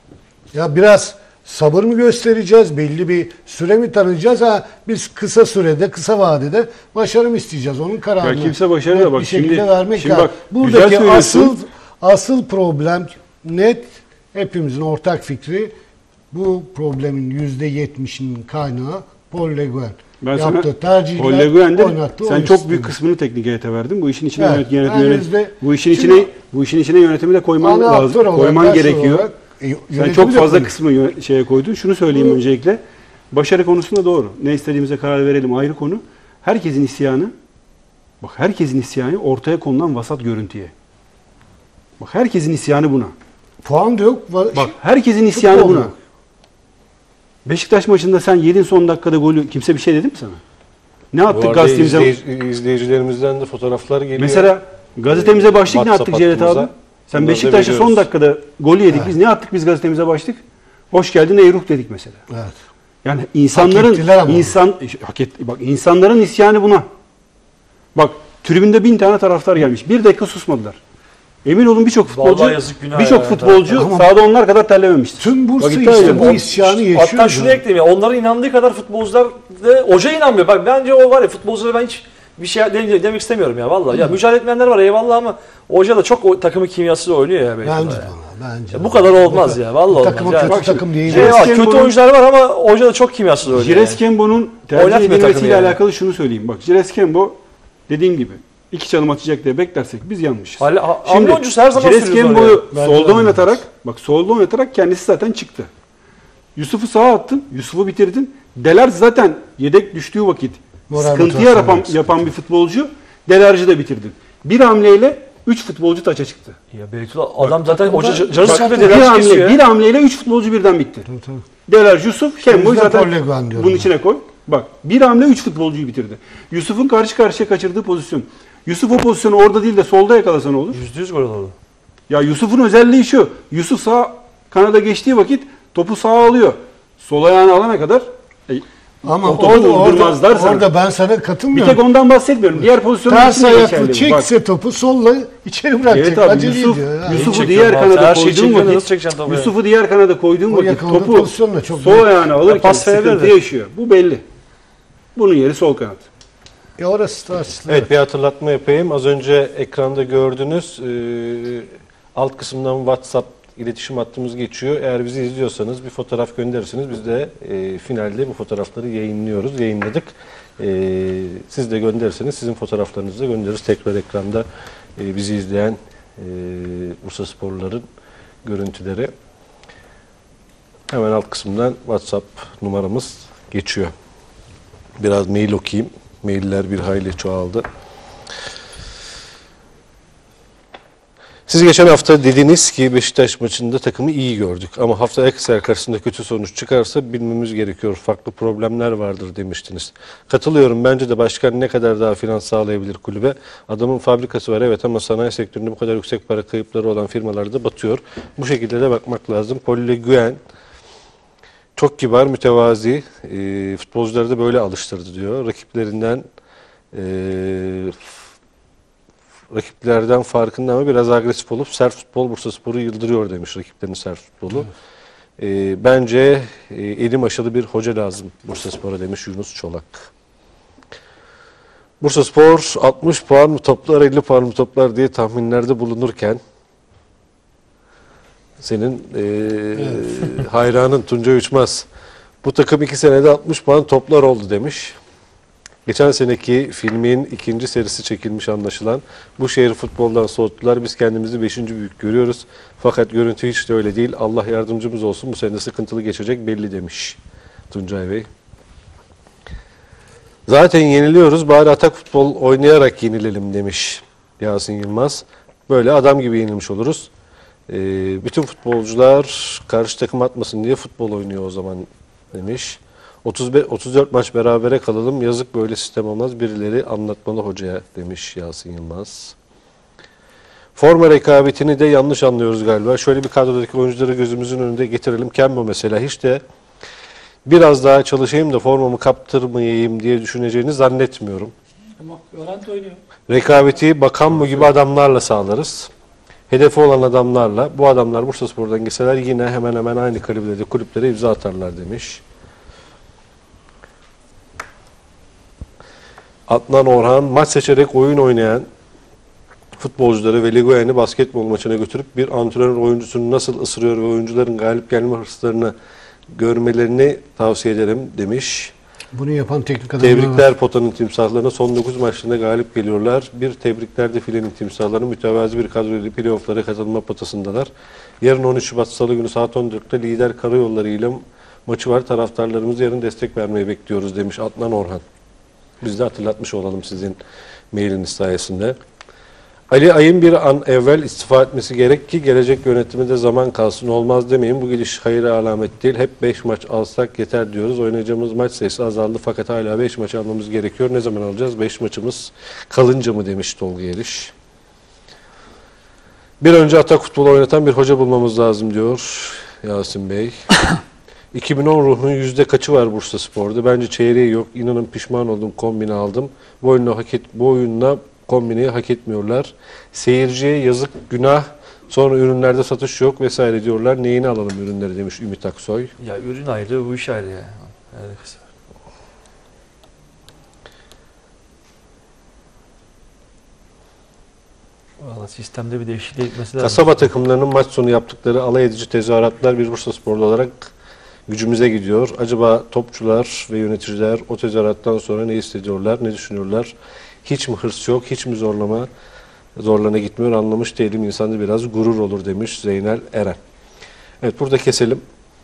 Ya biraz sabır mı göstereceğiz? Belli bir süre mi tanıyacağız? Biz kısa sürede, kısa vadede başarı mı isteyeceğiz? Onun kararını Ya kimse başarı da net bak, bir şekilde şimdi- vermek şimdi lazım. bak, güzel Buradaki söylüyorsun. asıl problem net, hepimizin ortak fikri, bu problemin %70'inin kaynağı Paul Le Guen. Ben Yaptığı sana tercihler, Paul Le Guen'dir. oynattığı Sen oyun çok sistemi. büyük kısmını teknik heyete verdin. Bu işin içine Evet, yönet, yani yönet- bizde- bu işin Şimdi- içine bu işin içine yönetimi de koyman Ana lazım. aktör olarak, Koyman personel gerekiyor. olarak, Sen yönetimi çok de fazla koyun. kısmı şeye koydun. Şunu söyleyeyim öncelikle. Başarı konusunda doğru. Ne istediğimize karar verelim, ayrı konu. Herkesin isyanı ortaya konulan vasat görüntüye. Bak herkesin isyanı buna. Puan da yok. Bak herkesin isyanı Futbol buna. yok. Beşiktaş maçında sen yedin son dakikada golü, kimse bir şey dedi mi sana? Ne Bu attık arada gazetemize? izleyicilerimizden de fotoğraflar geliyor. Mesela gazetemize başlık ne WhatsApp attık Cevdet hattımıza. abi? Sen Bunları da Beşiktaş'a son veriyoruz. dakikada golü yedik. Biz ne attık biz gazetemize başlık? Hoş geldin Eyruh dedik mesela. Evet. Yani Hak ettiler ama. bak insanların isyanı buna. Bak tribünde 1000 tane taraftar gelmiş. Bir dakika susmadılar. Emin olun birçok futbolcu Vallahi yazık, günah birçok ya. futbolcu Ama- sahada onlar kadar terlememiştir. Tüm Bursa Bak, işte iddia bu ediyorum. isyanı yaşıyor. Hatta şunu ekleyeyim ya, onların inandığı kadar futbolcular da hoca inanmıyor. Bak bence o var ya, futbolculara ben hiç bir şey demek istemiyorum ya vallahi. Ya mücadele etmeyenler var eyvallah ama hoca da çok o takımı kimyasız oynuyor ya belki. Bence de de ya. ona, bence de. Bu kadar olmaz ya vallahi olmaz. Takımı Ya. kötü Bak, takım değil. Jires var, kötü Kembo'nun- oyuncular var ama hoca da çok kimyasız oynuyor. Jires yani. Kembo'nun tercih Oynatmıyor edilmesiyle takımı yani. alakalı şunu söyleyeyim. Bak Jires Kembo dediğim gibi 2 çalım atacak diye beklersek biz yanmışız. Hamle oyuncusu her zaman Jires sürüyoruz Kembo'yu Bence solda de oynatarak kendisi zaten çıktı. Yusuf'u sağa attın, Yusuf'u bitirdin. Deler zaten yedek düştüğü vakit Moral sıkıntı motivasyon yapan bir futbolcu. Delerci de bitirdin. Bir hamleyle 3 futbolcu taça çıktı. Ya Beytullah adam zaten hoca Bak, canı bak, sıkıntı bir dediler Bir hamleyle 3 futbolcu birden bitti. Tabii, tabii. Deler, Yusuf, Kembo'yu yüzden zaten Paul Le Guen diyorum bunun ben. içine koy. Bak bir hamle 3 futbolcuyu bitirdi. Yusuf'un karşı karşıya kaçırdığı pozisyon. Yusuf o pozisyonu orada değil de solda yakalasa ne olur? %100 gol oldu. Ya Yusuf'un özelliği şu. Yusuf sağ kanada geçtiği vakit Topu sağa alıyor. Sol ayağını alana kadar Ama o topu vurdurmazlar sana. orada ben sana Bir katılmıyorum. tek ondan bahsetmiyorum. Diğer pozisyonlar Ters için de geçerli ayaklı bu. Bak, çekse topu solla içeri bırakacak. evet abi Acele Yusuf, ediyor ya. Yusuf'u Çekiyor diğer abi. kanada Her şeyi koyduğun çekiyor, nasıl vakit çekeceksin topu ya? Yusuf'u diğer kanada koyduğun O vakit yakaladığı topu pozisyonla çok sol büyük. ayağına alırken pas sıkıntı verebilirdi. yaşıyor. Bu belli. Bunun yeri sol kanat. Orası tartışılır. Evet, bir hatırlatma yapayım. Az önce ekranda gördünüz. Alt kısımdan WhatsApp iletişim hattımız geçiyor. Eğer bizi izliyorsanız bir fotoğraf gönderirsiniz. Biz de finalde bu fotoğrafları yayınladık. Siz de gönderirseniz sizin fotoğraflarınızı da göndeririz. Tekrar ekranda bizi izleyen Bursasporluların görüntüleri. Hemen alt kısımdan WhatsApp numaramız geçiyor. Biraz mail okuyayım. Mailler bir hayli çoğaldı. Siz geçen hafta dediniz ki Beşiktaş maçında takımı iyi gördük. Ama haftaya Akhisar karşısında kötü sonuç çıkarsa bilmemiz gerekiyor. Farklı problemler vardır demiştiniz. Katılıyorum. Bence de başkan ne kadar daha finans sağlayabilir kulübe. Adamın fabrikası var evet ama sanayi sektöründe bu kadar yüksek para kayıpları olan firmalar da batıyor. Bu şekilde de bakmak lazım. Paul Le Guen çok kibar, mütevazi. Futbolcuları da böyle alıştırdı diyor. Rakiplerden farkında ama biraz agresif olup sert futbol Bursaspor'u yıldırıyor demiş, rakiplerinin sert futbolu. Bence elim aşalı bir hoca lazım Bursaspor'a demiş Yunus Çolak. Bursaspor 60 puan mı toplar 50 puan mı toplar diye tahminlerde bulunurken senin hayranın Tuncay Uçmaz bu takım 2 senede 60 puan toplar oldu demiş. Geçen seneki filmin 2. serisi çekilmiş anlaşılan. Bu şehri futboldan soğuttular. Biz kendimizi 5. büyük görüyoruz. Fakat görüntü hiç de öyle değil. Allah yardımcımız olsun. Bu sene sıkıntılı geçecek belli demiş Tuncay Bey. Zaten yeniliyoruz. Bari atak futbol oynayarak yenilelim demiş Yasin Yılmaz. Böyle adam gibi yenilmiş oluruz. Bütün futbolcular karşı takım atmasın diye futbol oynuyor o zaman demiş. 34 maç berabere kalalım. Yazık böyle sistem olmaz. Birileri anlatmalı hocaya demiş Yasin Yılmaz. Forma rekabetini de yanlış anlıyoruz galiba. Şöyle bir kadrodaki oyuncuları gözümüzün önünde getirelim. Kembo mesela hiç de biraz daha çalışayım da formamı kaptırmayayım diye düşüneceğini zannetmiyorum. Ama Öğrenti oynuyor. Rekabeti Bakan gibi adamlarla sağlarız. Hedefi olan adamlarla. Bu adamlar Bursaspor'dan gitseler yine hemen hemen aynı kalibrede kulüplere imza atarlar demiş. Adnan Orhan maç seçerek oyun oynayan futbolcuları ve Leguen'i basketbol maçına götürüp bir antrenör oyuncusunu nasıl ısırıyor ve oyuncuların galip gelme hırslarını görmelerini tavsiye ederim demiş. Bunu yapan teknik adamlar var. Tebrikler Pota'nın timsahlarına son 9 maçında galip geliyorlar. Bir tebrikler de Filenin timsahlarına mütevazi bir kadroyla playoff'lara katılma potasındalar. Yarın 13 Şubat Salı günü saat 14'te lider karayolları ile maçı var. Taraftarlarımız yarın destek vermeyi bekliyoruz demiş Adnan Orhan. Biz de hatırlatmış olalım sizin mailiniz sayesinde. Ali Ay'ın bir an evvel istifa etmesi gerek ki gelecek yönetiminde zaman kalsın, olmaz demeyin. Bu gidiş hayra alamet değil. Hep 5 maç alsak yeter diyoruz. Oynayacağımız maç sayısı azaldı fakat hala 5 maç almamız gerekiyor. Ne zaman alacağız? 5 maçımız kalınca mı demiş Tolga Eriş. Bir önce atak futbolu oynatan bir hoca bulmamız lazım diyor Yasin Bey. 2010 ruhunun yüzde kaçı var Bursaspor'da? Bence çeyreği yok. İnanın pişman oldum, kombine aldım. Bu oyunla kombineyi hak etmiyorlar. Seyirciye yazık, günah. Sonra ürünlerde satış yok vesaire diyorlar. Neyini alalım ürünleri demiş Ümit Aksoy. Ya ürün ayrı, bu iş ayrı ya. Valla sistemde bir değişiklik etmesi lazım. Kasaba takımlarının maç sonu yaptıkları alay edici tezahüratlar bir Bursasporlu olarak gücümüze gidiyor. Acaba topçular ve yöneticiler o tezahürattan sonra ne hissediyorlar, ne düşünüyorlar? Hiç mi hırs yok, hiç mi zorlana gitmiyor anlamış değilim. İnsanda biraz gurur olur demiş Zeynel Eren. Evet, burada keselim.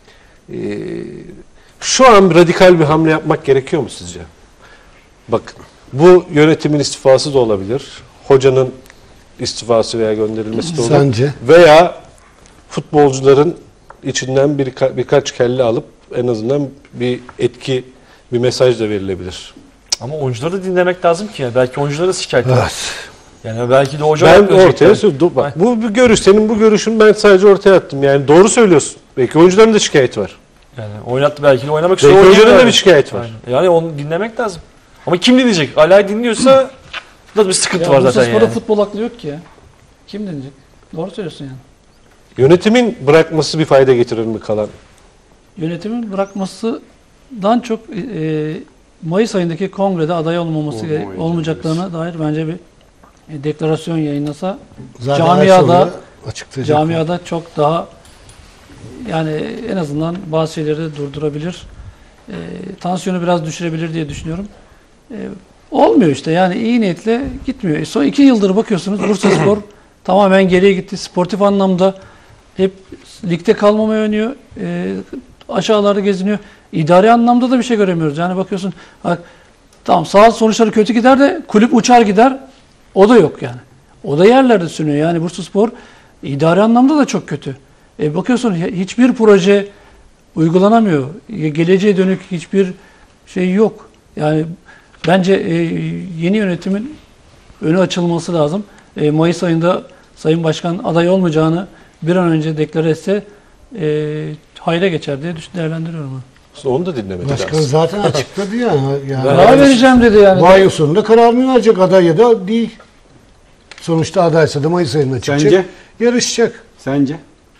Şu an radikal bir hamle yapmak gerekiyor mu sizce? Bakın, bu yönetimin istifası da olabilir. Hocanın istifası veya gönderilmesi de olur. Sence? Veya futbolcuların içinden birkaç kelle alıp en azından bir mesaj da verilebilir. Ama oyuncuları da dinlemek lazım ki ya. Belki oyuncuları şikayet eder. Evet. Yani belki de hoca Ben yapmayacak ortaya yani. sürdüm. Bak, bu bir görüş. Senin bu görüşün ben sadece ortaya attım. Yani doğru söylüyorsun. Belki oyuncuların da şikayeti var. Yani oynattı belki de oynamak Belki istiyor. oyuncuların da bir şikayeti var. Aynen. Yani onu dinlemek lazım. Ama kim dinleyecek? Alay dinliyorsa da bir sıkıntı Ya var Bursa zaten Spor'da yani. futbol aklı yok ki ya. Kim dinleyecek? Doğru söylüyorsun yani. Yönetimin bırakması bir fayda getirir mi kalan? Yönetimin bırakmasından çok Mayıs ayındaki kongrede aday olmayacaklarına dair bence bir deklarasyon yayınlasa Zaten camiada açıklayacak. camiada çok daha yani en azından bazı şeyleri durdurabilir. Tansiyonu biraz düşürebilir diye düşünüyorum. Olmuyor işte yani iyi niyetle gitmiyor. Son 2 yıldır bakıyorsunuz Bursaspor tamamen geriye gitti. Sportif anlamda hep ligde kalmamaya oynuyor. Aşağılarda geziniyor. İdari anlamda da bir şey göremiyoruz. Yani bakıyorsun tamam sağ sonuçları kötü gider de kulüp uçar gider. O da yok yani. O da yerlerde sürünüyor. Yani Bursaspor idari anlamda da çok kötü. Bakıyorsun hiçbir proje uygulanamıyor. Geleceğe dönük hiçbir şey yok. Yani bence yeni yönetimin önü açılması lazım. Mayıs ayında Sayın Başkan aday olmayacağını bir an önce deklare etse hayra geçer diye değerlendiriyorum. Aslında onu da dinlemek Başkan lazım. zaten açıkladı yani. Karar vereceğim dedi yani. Bu ayın sonunda kararını verecek, aday ya da değil. Sonuçta adaysa da Mayıs ayında çıkacak. Sence? Yarışacak. Sence?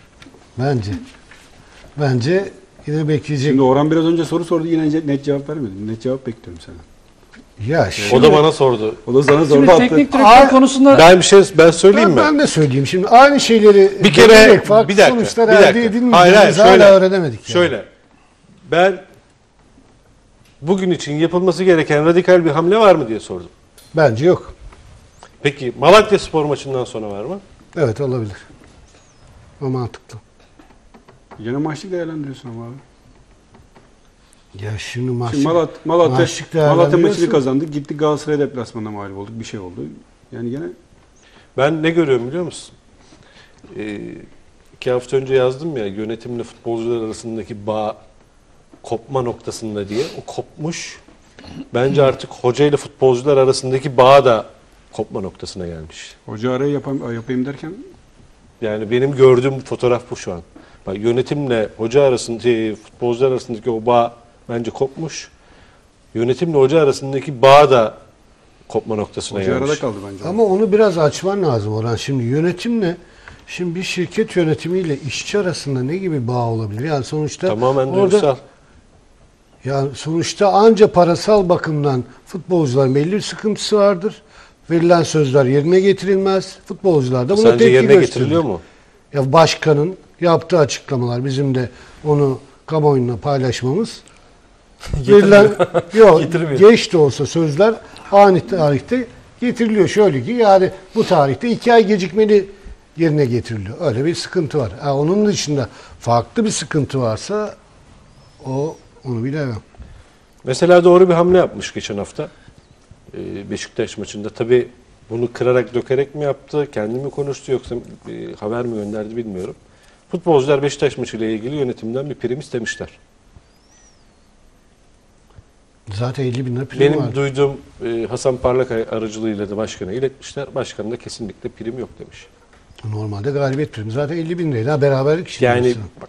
Bence yine bekleyecek. Şimdi Orhan biraz önce soru sordu, yine net cevap vermedim. Net cevap bekliyorum sana. Ya O da bana sordu. O da sana Şimdi sordu, attı. teknik direktör konusunda Ben söyleyeyim mi? Ben de söyleyeyim. Şimdi aynı şeyleri Bir kere denerek farklı bir dakika. sonuçlar bir elde dakika. edilmeyeceğini Hayır, hala şöyle. öğrenemedik. Yani. Şöyle. Ben bugün için yapılması gereken radikal bir hamle var mı diye sordum. Bence yok. Peki Malatya Spor maçından sonra var mı? Evet, olabilir. O mantıklı. Gene maçlık değerlendiriyorsun ama abi. Ya şimdi Şimdi Malatya maçlık maçını değerlendiriyorsun. kazandık. Gittik Galatasaray deplasmanına mağlup olduk. Bir şey oldu. Yani gene Ben ne görüyorum biliyor musun? 2 hafta önce yazdım ya, yönetimle futbolcular arasındaki bağ kopma noktasında diye. O kopmuş. Bence artık hoca ile futbolcular arasındaki bağ da kopma noktasına gelmiş. hoca arayı yapayım derken Yani benim gördüğüm fotoğraf bu şu an. Bak, yönetimle hoca arasındaki, futbolcular arasındaki o bağ bence kopmuş. Yönetimle hoca arasındaki bağ da kopma noktasına hoca gelmiş. arada kaldı bence. Ama onu biraz açman lazım Orhan. Şimdi yönetimle, şimdi bir şirket yönetimiyle işçi arasında ne gibi bağ olabilir? Yani sonuçta Tamamen orada, duygusal. yani sonuçta anca parasal bakımdan futbolcuların belli bir sıkıntısı vardır. Verilen sözler yerine getirilmez. Futbolcular da buna Sence tepki yerine gösterir. getiriliyor mu? Ya başkanın yaptığı açıklamalar, bizim de onu kamuoyuna paylaşmamız. Verilen, yok, Getirmiyor. geç de olsa sözler ani tarihte getiriliyor. Şöyle ki yani bu tarihte 2 ay gecikmeli yerine getiriliyor. Öyle bir sıkıntı var. Onun dışında farklı bir sıkıntı varsa onu bilemem. Mesela doğru bir hamle yapmış geçen hafta. Beşiktaş maçında. Tabii bunu kırarak dökerek mi yaptı, kendi mi konuştu, yoksa haber mi gönderdi bilmiyorum. Futbolcular Beşiktaş maçıyla ilgili yönetimden bir prim istemişler. Zaten 50 bin lira prim Benim var. duyduğum Hasan Parlakay aracılığıyla da başkana iletmişler. Başkan da kesinlikle prim yok demiş. Normalde galibiyet primi zaten 50 bin lirayla beraberlik için. Yani mesela. bak,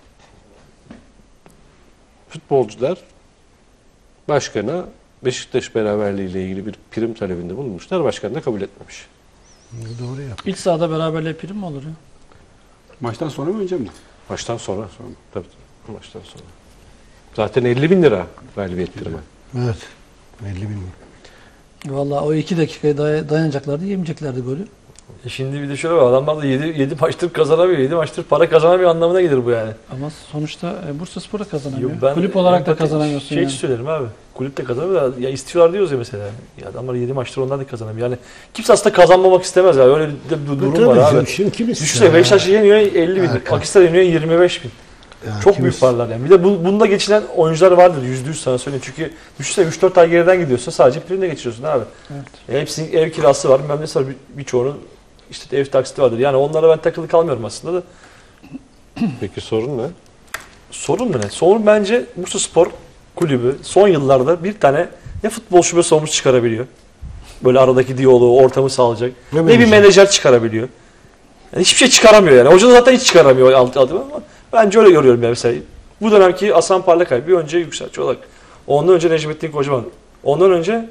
futbolcular başkana Beşiktaş beraberliği ile ilgili bir prim talebinde bulunmuşlar. Başkan da kabul etmemiş. Doğru yap. iç sahada beraberliğe prim mi olur ya? Maçtan sonra mı önce mi? Maçtan sonra. Tabii, maçtan sonra. Zaten 50 bin lira galibiyet primi. Evet. 50 bin lira. Vallahi o 2 dakikaya dayanacaklardı, yemeyeceklerdi golü. Şimdi bir de şöyle var. Adamlar da 7 maçtır kazanamıyor. 7 maçtır para kazanamıyor anlamına gelir bu yani. Ama sonuçta Bursaspor'a kazanamıyor. Yok, ben Kulüp olarak da empati- kazanamıyorsun Şey yani. söylerim abi. Kulüp de kazanamıyor da ya istiyorlar diyoruz ya mesela. Ya adamlar 7 maçtır onlar da kazanamıyor. Yani kimse aslında kazanmamak istemez ya. Öyle bir durum Tabii var canım, abi. şimdi kim ister Düşünsene ya? Beşiktaş yeniyor 50 bin. Erkan. Akisar yeniyor 25 bin. Yani Çok kim büyük ister? paralar yani. Bir de bunda geçilen oyuncular vardır %100 sana söyleyeyim. Çünkü düşünsene 3-4 ay geriden gidiyorsa sadece primle geçiriyorsun abi. Evet. Hepsinin ev kirası var. Bilmem nesi var. Birçoğunun işte ev taksiti vardır. Yani onlara ben takılı kalmıyorum aslında da. Peki sorun ne? Sorun mu ne? Sorun bence Bursaspor Kulübü son yıllarda bir tane ne futbol şube sorumlusu çıkarabiliyor. Böyle aradaki diyaloğu, ortamı sağlayacak. Ne bir menajer çıkarabiliyor. Yani hiçbir şey çıkaramıyor yani. Hoca da zaten hiç çıkaramıyor alt ama Bence öyle görüyorum ya mesela. Bu dönemki Hasan Parlakay bir önce Yükselçi olarak. Ondan önce Necmettin Kocaman. Ondan önce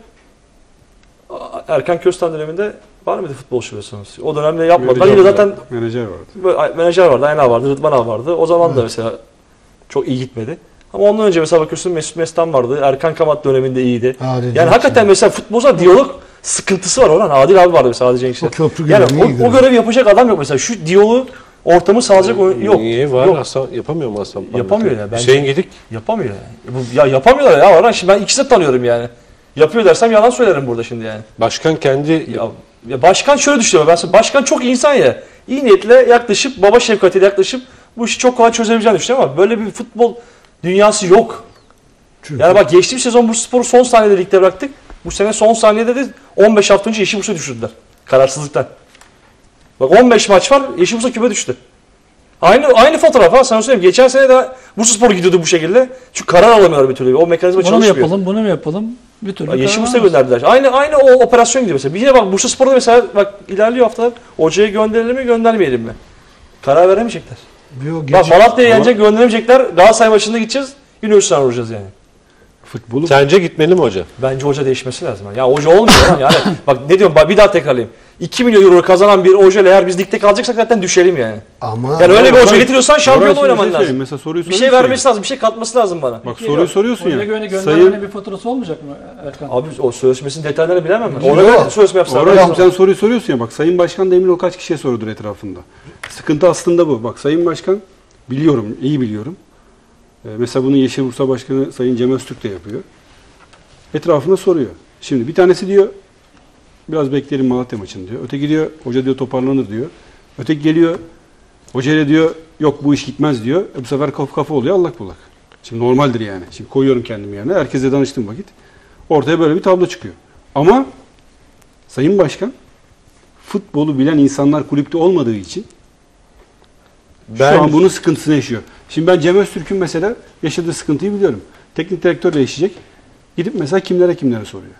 Erkan Köstan döneminde var mıydı futbol şubesiniz? O dönemde yapmadılar. Yine zaten Menajer vardı. menajer vardı, Ayna vardı, Rıdvan Ağa vardı. O zaman da mesela çok iyi gitmedi. Ama ondan önce mesela bakıyorsun Mesut Mestan vardı. Erkan Kamat döneminde iyiydi. Yani hakikaten mesela futbolda diyalog sıkıntısı var Orhan. Adil abi vardı mesela Adil Cenkçiler. O köprü Yani görevini o görevi yapacak adam yok mesela. Şu diyaloğu ortamı sağlayacak yok. Niye var? Yok. Hasan, yapamıyor mu Hasan Parlakay? Yapamıyor ya, bence. Hüseyin Gedik. Yapamıyor yani. Ya yapamıyorlar ya Orhan. Şimdi ben ikisini tanıyorum yani. Yapıyor dersem yalan söylerim burada şimdi yani. Başkan kendi Ya başkan şöyle düşünüyor. Başkan çok insan ya. İyi niyetle yaklaşıp, baba şefkatiyle yaklaşıp bu işi çok kolay çözebileceğini düşünüyor ama böyle bir futbol dünyası yok. Çünkü Yani bak geçtiğimiz sezon Bursaspor'u son saniyede ligde bıraktık. Bu sene son saniyede de 15 hafta önce Yeşilbursa'ya düşürdüler. Kararsızlıktan. Bak 15 maç var, Yeşilbursa küme düştü. Aynı fotoğraf ha sana söyleyeyim. Geçen sene de Bursaspor gidiyordu bu şekilde. Çünkü karar alamıyor bir türlü. O mekanizma Bunu mu çalışmıyor. yapalım, bunu mu yapalım? Bir türlü Yeşilbursa'ya karar gönderdiler. Aynı o operasyon gidiyor mesela. Bir yine bak Bursaspor'da mesela bak ilerliyor haftalar. Hocaya gönderelim mi göndermeyelim mi? Karar veremeyecekler. Bak Malatya'ya yenecek gönderemeyecekler. Galatasaray maçında gideceğiz. Yine üstüne vuracağız yani. Futbolu Sence gitmeli mi hoca? Bence hoca değişmesi lazım. Ya hoca olmuyor yani. Bak ne diyorum bak bir daha tekrarlayayım. 2 milyon euro kazanan bir hocayla eğer biz ligde kalacaksak zaten düşelim yani. ama Yani öyle bir hoca Orhan- getiriyorsan şampiyon Orhan, oynaman şimdi lazım. Mesela soruyu Bir şey soruyorsun vermesi lazım, bir şey katması lazım bana. Bak soruyu soruyorsun Hoca ya. göndermenin Sayın bir faturası olmayacak mı Erkan? Abi o sözleşmesinin detaylarını bilemem ben. Yok. Ona göre sözleşme yapsalar. Orhan sen soruyu soruyorsun ya. Bak Sayın Başkan da emin ol kaç kişiye sorudur etrafında. Sıkıntı aslında bu. Bak Sayın Başkan biliyorum, iyi biliyorum. Mesela bunu Yeşilbursa Başkanı Sayın Cem Öztürk de yapıyor. Etrafına soruyor. Şimdi bir tanesi diyor biraz bekleyelim Malatya maçını diyor. Öteki diyor hoca diyor toparlanır diyor. Öteki geliyor hocayla diyor yok bu iş gitmez diyor. Bu sefer kafa oluyor allak bullak. Şimdi normaldir yani. Şimdi koyuyorum kendimi yerine. Herkese danıştığım vakit ortaya böyle bir tablo çıkıyor. Ama Sayın Başkan futbolu bilen insanlar kulüpte olmadığı için şu an bunun sıkıntısını yaşıyor. Şimdi ben Cem Öztürk'ün mesela yaşadığı sıkıntıyı biliyorum. Teknik direktörle yaşayacak. Gidip mesela kimlere soruyor.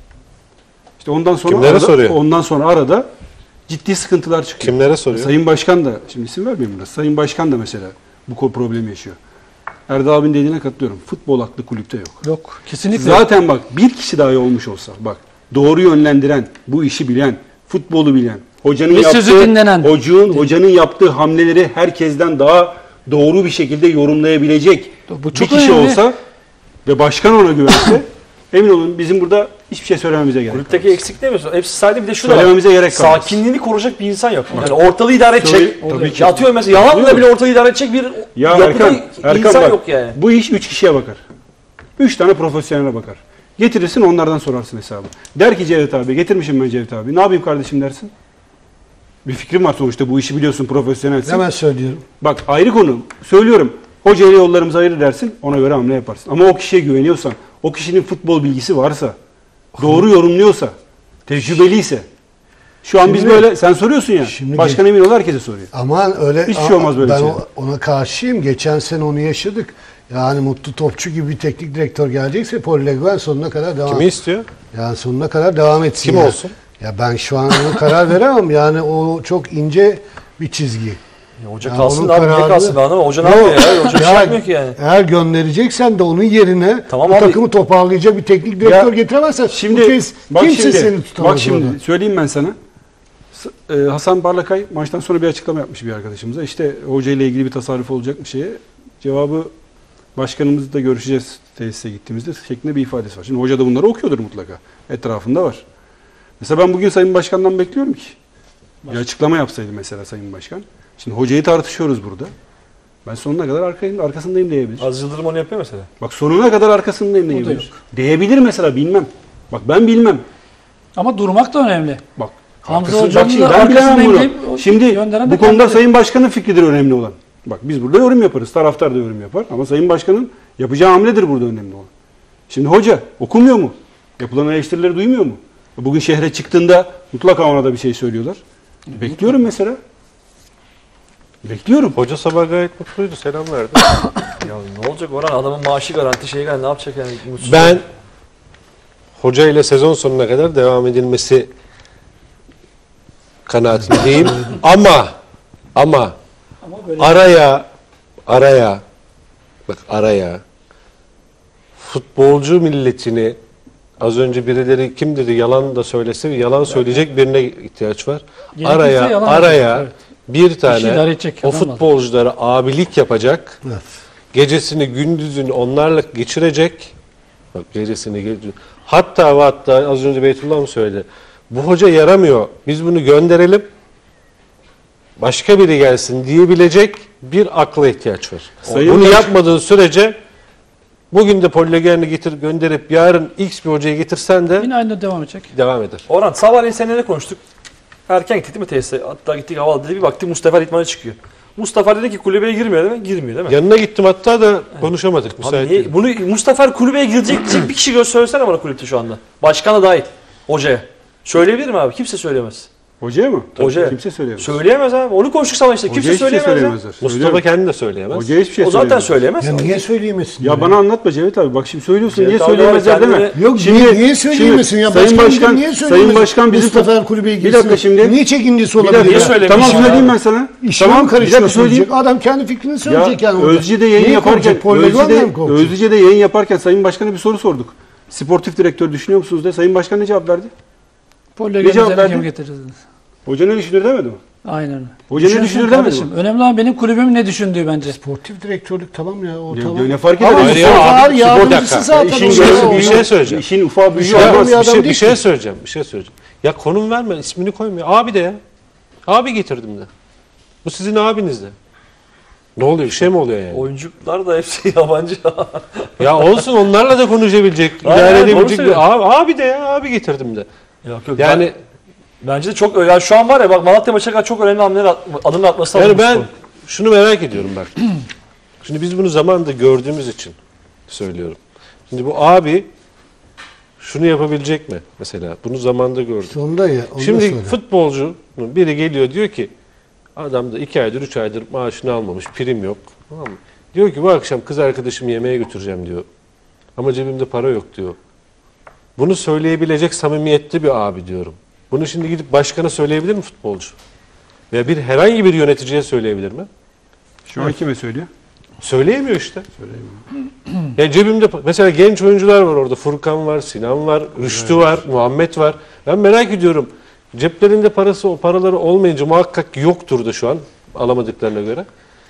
İşte ondan sonra arada ciddi sıkıntılar çıkıyor. Kimlere soruyor? Sayın Başkan da, şimdi isim vermeyeyim biraz. Sayın Başkan da mesela bu problemi yaşıyor. Erdal abinin dediğine katılıyorum. Futbol aklı kulüpte yok. Yok, kesinlikle. Zaten bak bir kişi dahi olmuş olsa bak doğru yönlendiren, bu işi bilen, futbolu bilen, hocanın Ve sözü dinlenen. hocanın yaptığı hamleleri herkesten daha doğru bir şekilde yorumlayabilecek Bu bir çok kişi önemli. olsa ve başkan ona güvense emin olun bizim burada hiçbir şey söylememize gerek yok. Kulüpteki eksik demiyorsun. Hepsi sayede bir de şu da var. Söylememize gerek kalmaz. Sakinliğini koruyacak bir insan yok. Yani ortalığı idare edecek. Tabii ki. Ya atıyorum mesela yalanla bile ortalığı idare edecek bir Ya yapıda Erkan insan bak, yok yani. bu iş 3 kişiye bakar. 3 tane profesyonele bakar. Getirirsin onlardan sorarsın hesabı. Der ki Cevdet abi getirmişim ben Cevdet abi. Ne yapayım kardeşim dersin. Bir fikrim var sonuçta bu işi biliyorsun profesyonelsin. hemen söylüyorum. Bak ayrı konu söylüyorum. Hoca ile yollarımızı ayırır dersin ona göre hamle yaparsın. Ama o kişiye güveniyorsan, o kişinin futbol bilgisi varsa, doğru yorumluyorsa, tecrübeliyse. Şu an biz Şimdi- böyle sen soruyorsun ya. Şimdi- Başkan emin ol herkese soruyor. Aman öyle Hiçbir şey olmaz böyle ben şey. ona karşıyım. Geçen sene onu yaşadık. Yani Mutlu Topçu gibi bir teknik direktör gelecekse Paul Le Guen sonuna kadar devam. Kimi istiyor? Yani sonuna kadar devam etsin. Kim yani. olsun? Ya ben şu an ona karar veremem. Yani o çok ince bir çizgi. Ya hoca Ya kalsın onun da abi niye kararı- kalsın ben anlamadım. Hoca ne Yok, yapıyor ya? Hoca bir şey ya yapmıyor ki yani. Eğer göndereceksen de onun yerine Tamam bu abi. takımı toparlayacak bir teknik direktör getiremezsen Şimdi bu kez kimse seni tutamaz bak şimdi orada. söyleyeyim ben sana. Hasan Parlakay maçtan sonra bir açıklama yapmış bir arkadaşımıza. İşte hoca ile ilgili bir tasarruf olacak mı şeye. Cevabı başkanımızla görüşeceğiz tesise gittiğimizde şeklinde bir ifadesi var. Şimdi hoca da bunları okuyordur mutlaka. Etrafında var. Mesela ben bugün Sayın Başkan'dan bekliyorum ki bir açıklama yapsaydı mesela Sayın Başkan. Şimdi hocayı tartışıyoruz burada. Ben sonuna kadar arkasındayım diyebilir. Aziz Yıldırım onu yapıyor mesela. Bak sonuna kadar arkasındayım O da diyebilir. yok. Diyebilir mesela bilmem. Bak ben bilmem. Ama durmak da önemli. Bak Hamza arkası- Hoca'nın bak şimdi da ben bilemem arkasındayım bunu. deyip o Şimdi gönderen de bu konuda kendileri. Sayın Başkan'ın fikridir önemli olan. Bak biz burada yorum yaparız. Taraftar da yorum yapar. Ama Sayın Başkan'ın yapacağı hamledir burada önemli olan. Şimdi hoca okumuyor mu? Yapılan eleştirileri duymuyor mu? Bugün şehre çıktığında mutlaka ona da bir şey söylüyorlar. Bekliyorum mesela. Bekliyorum. Hoca sabah gayet mutluydu. Selam verdi. Ya ne olacak Orhan adamın maaşı garanti şeyi garanti ne yapacak yani? Mutsuz. Ben hoca ile sezon sonuna kadar devam edilmesi kanaatindeyim. ama Ama böyle araya araya futbolcu milletini, az önce birileri kim dedi yalan da söylese, yalan söyleyecek birine ihtiyaç var. Gerekirse yalan Araya evet. bir İşi tane idare edecek o adam lazım. futbolculara abilik yapacak. Evet. Gecesini gündüzünü onlarla geçirecek. Bak gecesini hatta az önce Beytullah mı söyledi? Bu hoca yaramıyor. Biz bunu gönderelim. Başka biri gelsin diyebilecek bir akla ihtiyaç var. Sayın Bunu Baş- yapmadığın sürece bugün de Pollegen'i gönderip yarın X bir hocayı getirsen de Yine aynı devam edecek. devam eder. Orhan sabahleyin seninle ne konuştuk? Erken gittik değil mi tesise? Hatta gittik havalı dedi bir baktık Mustafa İtman'a çıkıyor. Mustafa dedi ki kulübeye girmiyor değil mi? Girmiyor değil mi? Yanına gittim hatta da konuşamadık. Müsait Abi niye? değilim. Bunu Mustafa kulübeye girecek bir kişi söylesene bana kulüpte şu anda. Başkan da dahil. Hocaya. Söyleyebilir mi abi? Kimse söyleyemez. Hocaya mı? Hocaya. Kimse söyleyemez. Söyleyemez abi. Onu konuştuk sabah işte. Kimse Hocaya hiçbir şey söyleyemez. ya. söyleyemezler. Mustafa Söylüyorum. kendi de söyleyemez. Hocaya hiçbir şey O zaten söyleyemez. söyleyemez. Ya niye söyleyemesin? Ya bana anlatma Cevdet abi. Bak şimdi söylüyorsun. Cevdet Niye abi söyleyemezler değil mi? kendini- Yok niye söyleyemesin ya? Sayın Başkan, niye Sayın Başkan bizim Mustafa Er kulübeye Bir girsin. dakika şimdi. Niye çekincesi Bir olabilir? dakika. Niye ya? söylemiyor? Tamam ya? söyleyeyim ben sana. İşine Tamam mi bir dakika karışıyorsun söyleyeyim. diyecek. Adam kendi fikrini söyleyecek Ya yani. orada. Özce'de yayın Niye yaparken korkacak? Pollegon'dan mı korkacak? Özce'de yayın yaparken Sayın Başkan'a bir soru sorduk. Sportif direktör düşünüyor musunuz diye. Sayın Başkan ne cevap verdi? Pollegen'i cevap üzerine verdin? kim getireceğiz? Hoca ne düşünür demedi mi? Aynen öyle. Hoca ne Düşünsün düşünür demedi kardeşim. mi? Önemli olan benim kulübüm ne düşündüğü bence. Sportif direktörlük tamam ya. O Ya, tamam. ne fark eder? Ama Hayır ya, Mustafa Er abi, yardımcısı dakika. zaten. İşin o görüntü ya. bir şey söyleyeceğim. İşin ufağı büyüğü Ya, olmaz. bir adam bir değil şey ki. söyleyeceğim. Ya konum verme, ismini koymuyor. Abi de ya. Abi getirdim de. Bu sizin abiniz de. Ne oluyor? Bir şey mi oluyor yani? Oyuncular da hepsi yabancı. Ya olsun onlarla da konuşabilecek, Aynen, idare doğru edebilecek söylüyor. bir abi de ya. Abi getirdim de. Yok yok. Yani Bence de çok ya şu an var ya bak Malatya maçına kadar çok önemli hamleler adımlar atması lazım. yani bu ben sporun. şunu merak ediyorum bak. Şimdi biz bunu zamanında gördüğümüz için söylüyorum. Şimdi bu abi şunu yapabilecek mi mesela? Bunu zamanında gördük. Sonunda ya. onu da Şimdi söyle. futbolcunun biri geliyor diyor ki adam da 2 aydır 3 aydır maaşını almamış, prim yok. Tamam mı? Diyor ki bu akşam kız arkadaşımı yemeğe götüreceğim diyor. Ama cebimde para yok diyor. Bunu söyleyebilecek samimiyetli bir abi diyorum. Bunu şimdi gidip başkana söyleyebilir mi futbolcu? Veya herhangi bir yöneticiye söyleyebilir mi? Şu an kime söylüyor? Söyleyemiyor işte. Yani cebimde mesela genç oyuncular var orada. Furkan var, Sinan var, Rüştü var, Muhammed var. Ben merak ediyorum. Ceplerinde o paraları olmayınca muhakkak yoktur da şu an alamadıklarına göre.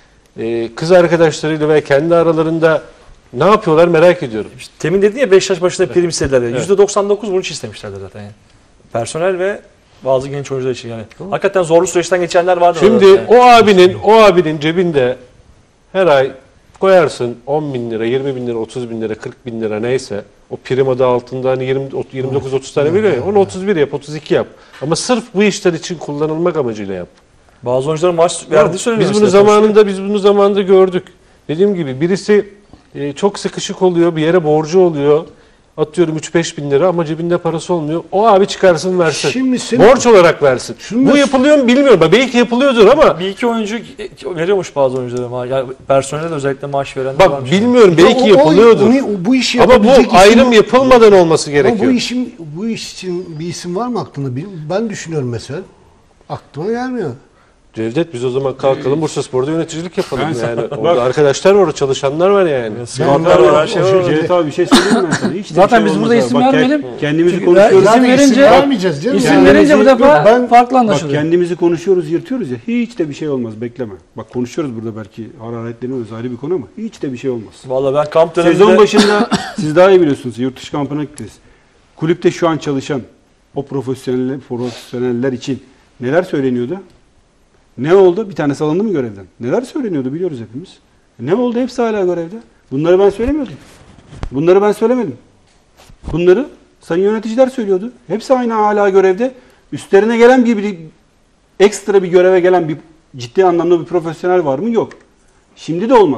Kız arkadaşlarıyla veya kendi aralarında ne yapıyorlar merak ediyorum. İşte temin dedin ya Beşiktaş başında prim istediler. Yani. %99 bunun için istemişlerdi zaten yani. Personel ve bazı genç oyuncular için yani. Hakikaten zorlu süreçten geçenler vardı. Şimdi orada yani. o abinin cebinde her ay koyarsın 10 bin lira, 20 bin lira, 30 bin lira, 40 bin lira neyse o prim adı altında hani 29-30 tane veriyor ya onu 31 yap, 32 yap. Ama sırf bu işler için kullanılmak amacıyla yap. Bazı oyuncuların maaş verdiği söyleniyor. Biz bunu zamanında gördük. Dediğim gibi birisi çok sıkışık oluyor, bir yere borcu oluyor. Atıyorum 3-5 bin lira ama cebinde parası olmuyor. O abi çıkarsın versin. Şimdi senin- Borç olarak versin. Şunu Bu da- yapılıyor mu bilmiyorum. Belki yapılıyordur ama Bir iki oyuncu veriyormuş bazı oyunculara. Yani personele de özellikle maaş verenler bak varmış. bilmiyorum belki yapılıyordur. Bu işi Ama bu yapabilecek ayrım isim- yapılmadan olması Ama gerekiyor. bu iş için bir isim var mı aklında? Ben düşünüyorum mesela. Aklıma gelmiyor. Cevdet biz o zaman kalkalım Bursaspor'da yöneticilik yapalım Ben- yani. Bak- Orada arkadaşlar var, orada çalışanlar var yani. Scoutlar var, her şey var. Cevdet abi bir şey söyleyeyim mi ben sana? Hiç de Zaten bir biz şey burada olmaz isim abi. Bak, vermeyelim. Kendimizi Çünkü konuşuyoruz. isim Zaten verince- isim vermeyeceğiz canım. İsim Kendimizi- verince bu defa Yok, ben- farklı Bak anlaşılıyor. kendimizi konuşuyoruz, yırtıyoruz ya. Hiç de bir şey olmaz. Bekleme. Bak konuşuyoruz burada belki hararetleniyoruz ayrı bir konu ama hiç de bir şey olmaz. Valla ben kamp döneminde... Sezon başında siz daha iyi biliyorsunuz. Yurt dışı kampına gittiniz. Kulüpte şu an çalışan o profesyoneller için neler söyleniyordu? Ne oldu? Bir tanesi alındı mı görevden? Neler söyleniyordu biliyoruz hepimiz. Ne oldu? Hepsi hala görevde. Bunları ben söylemiyordum. Bunları ben söylemedim. Bunları sayın yöneticiler söylüyordu. Hepsi aynı hala görevde. Üstlerine gelen ekstra bir göreve gelen bir ciddi anlamda bir profesyonel var mı? Yok. Şimdi de olmaz.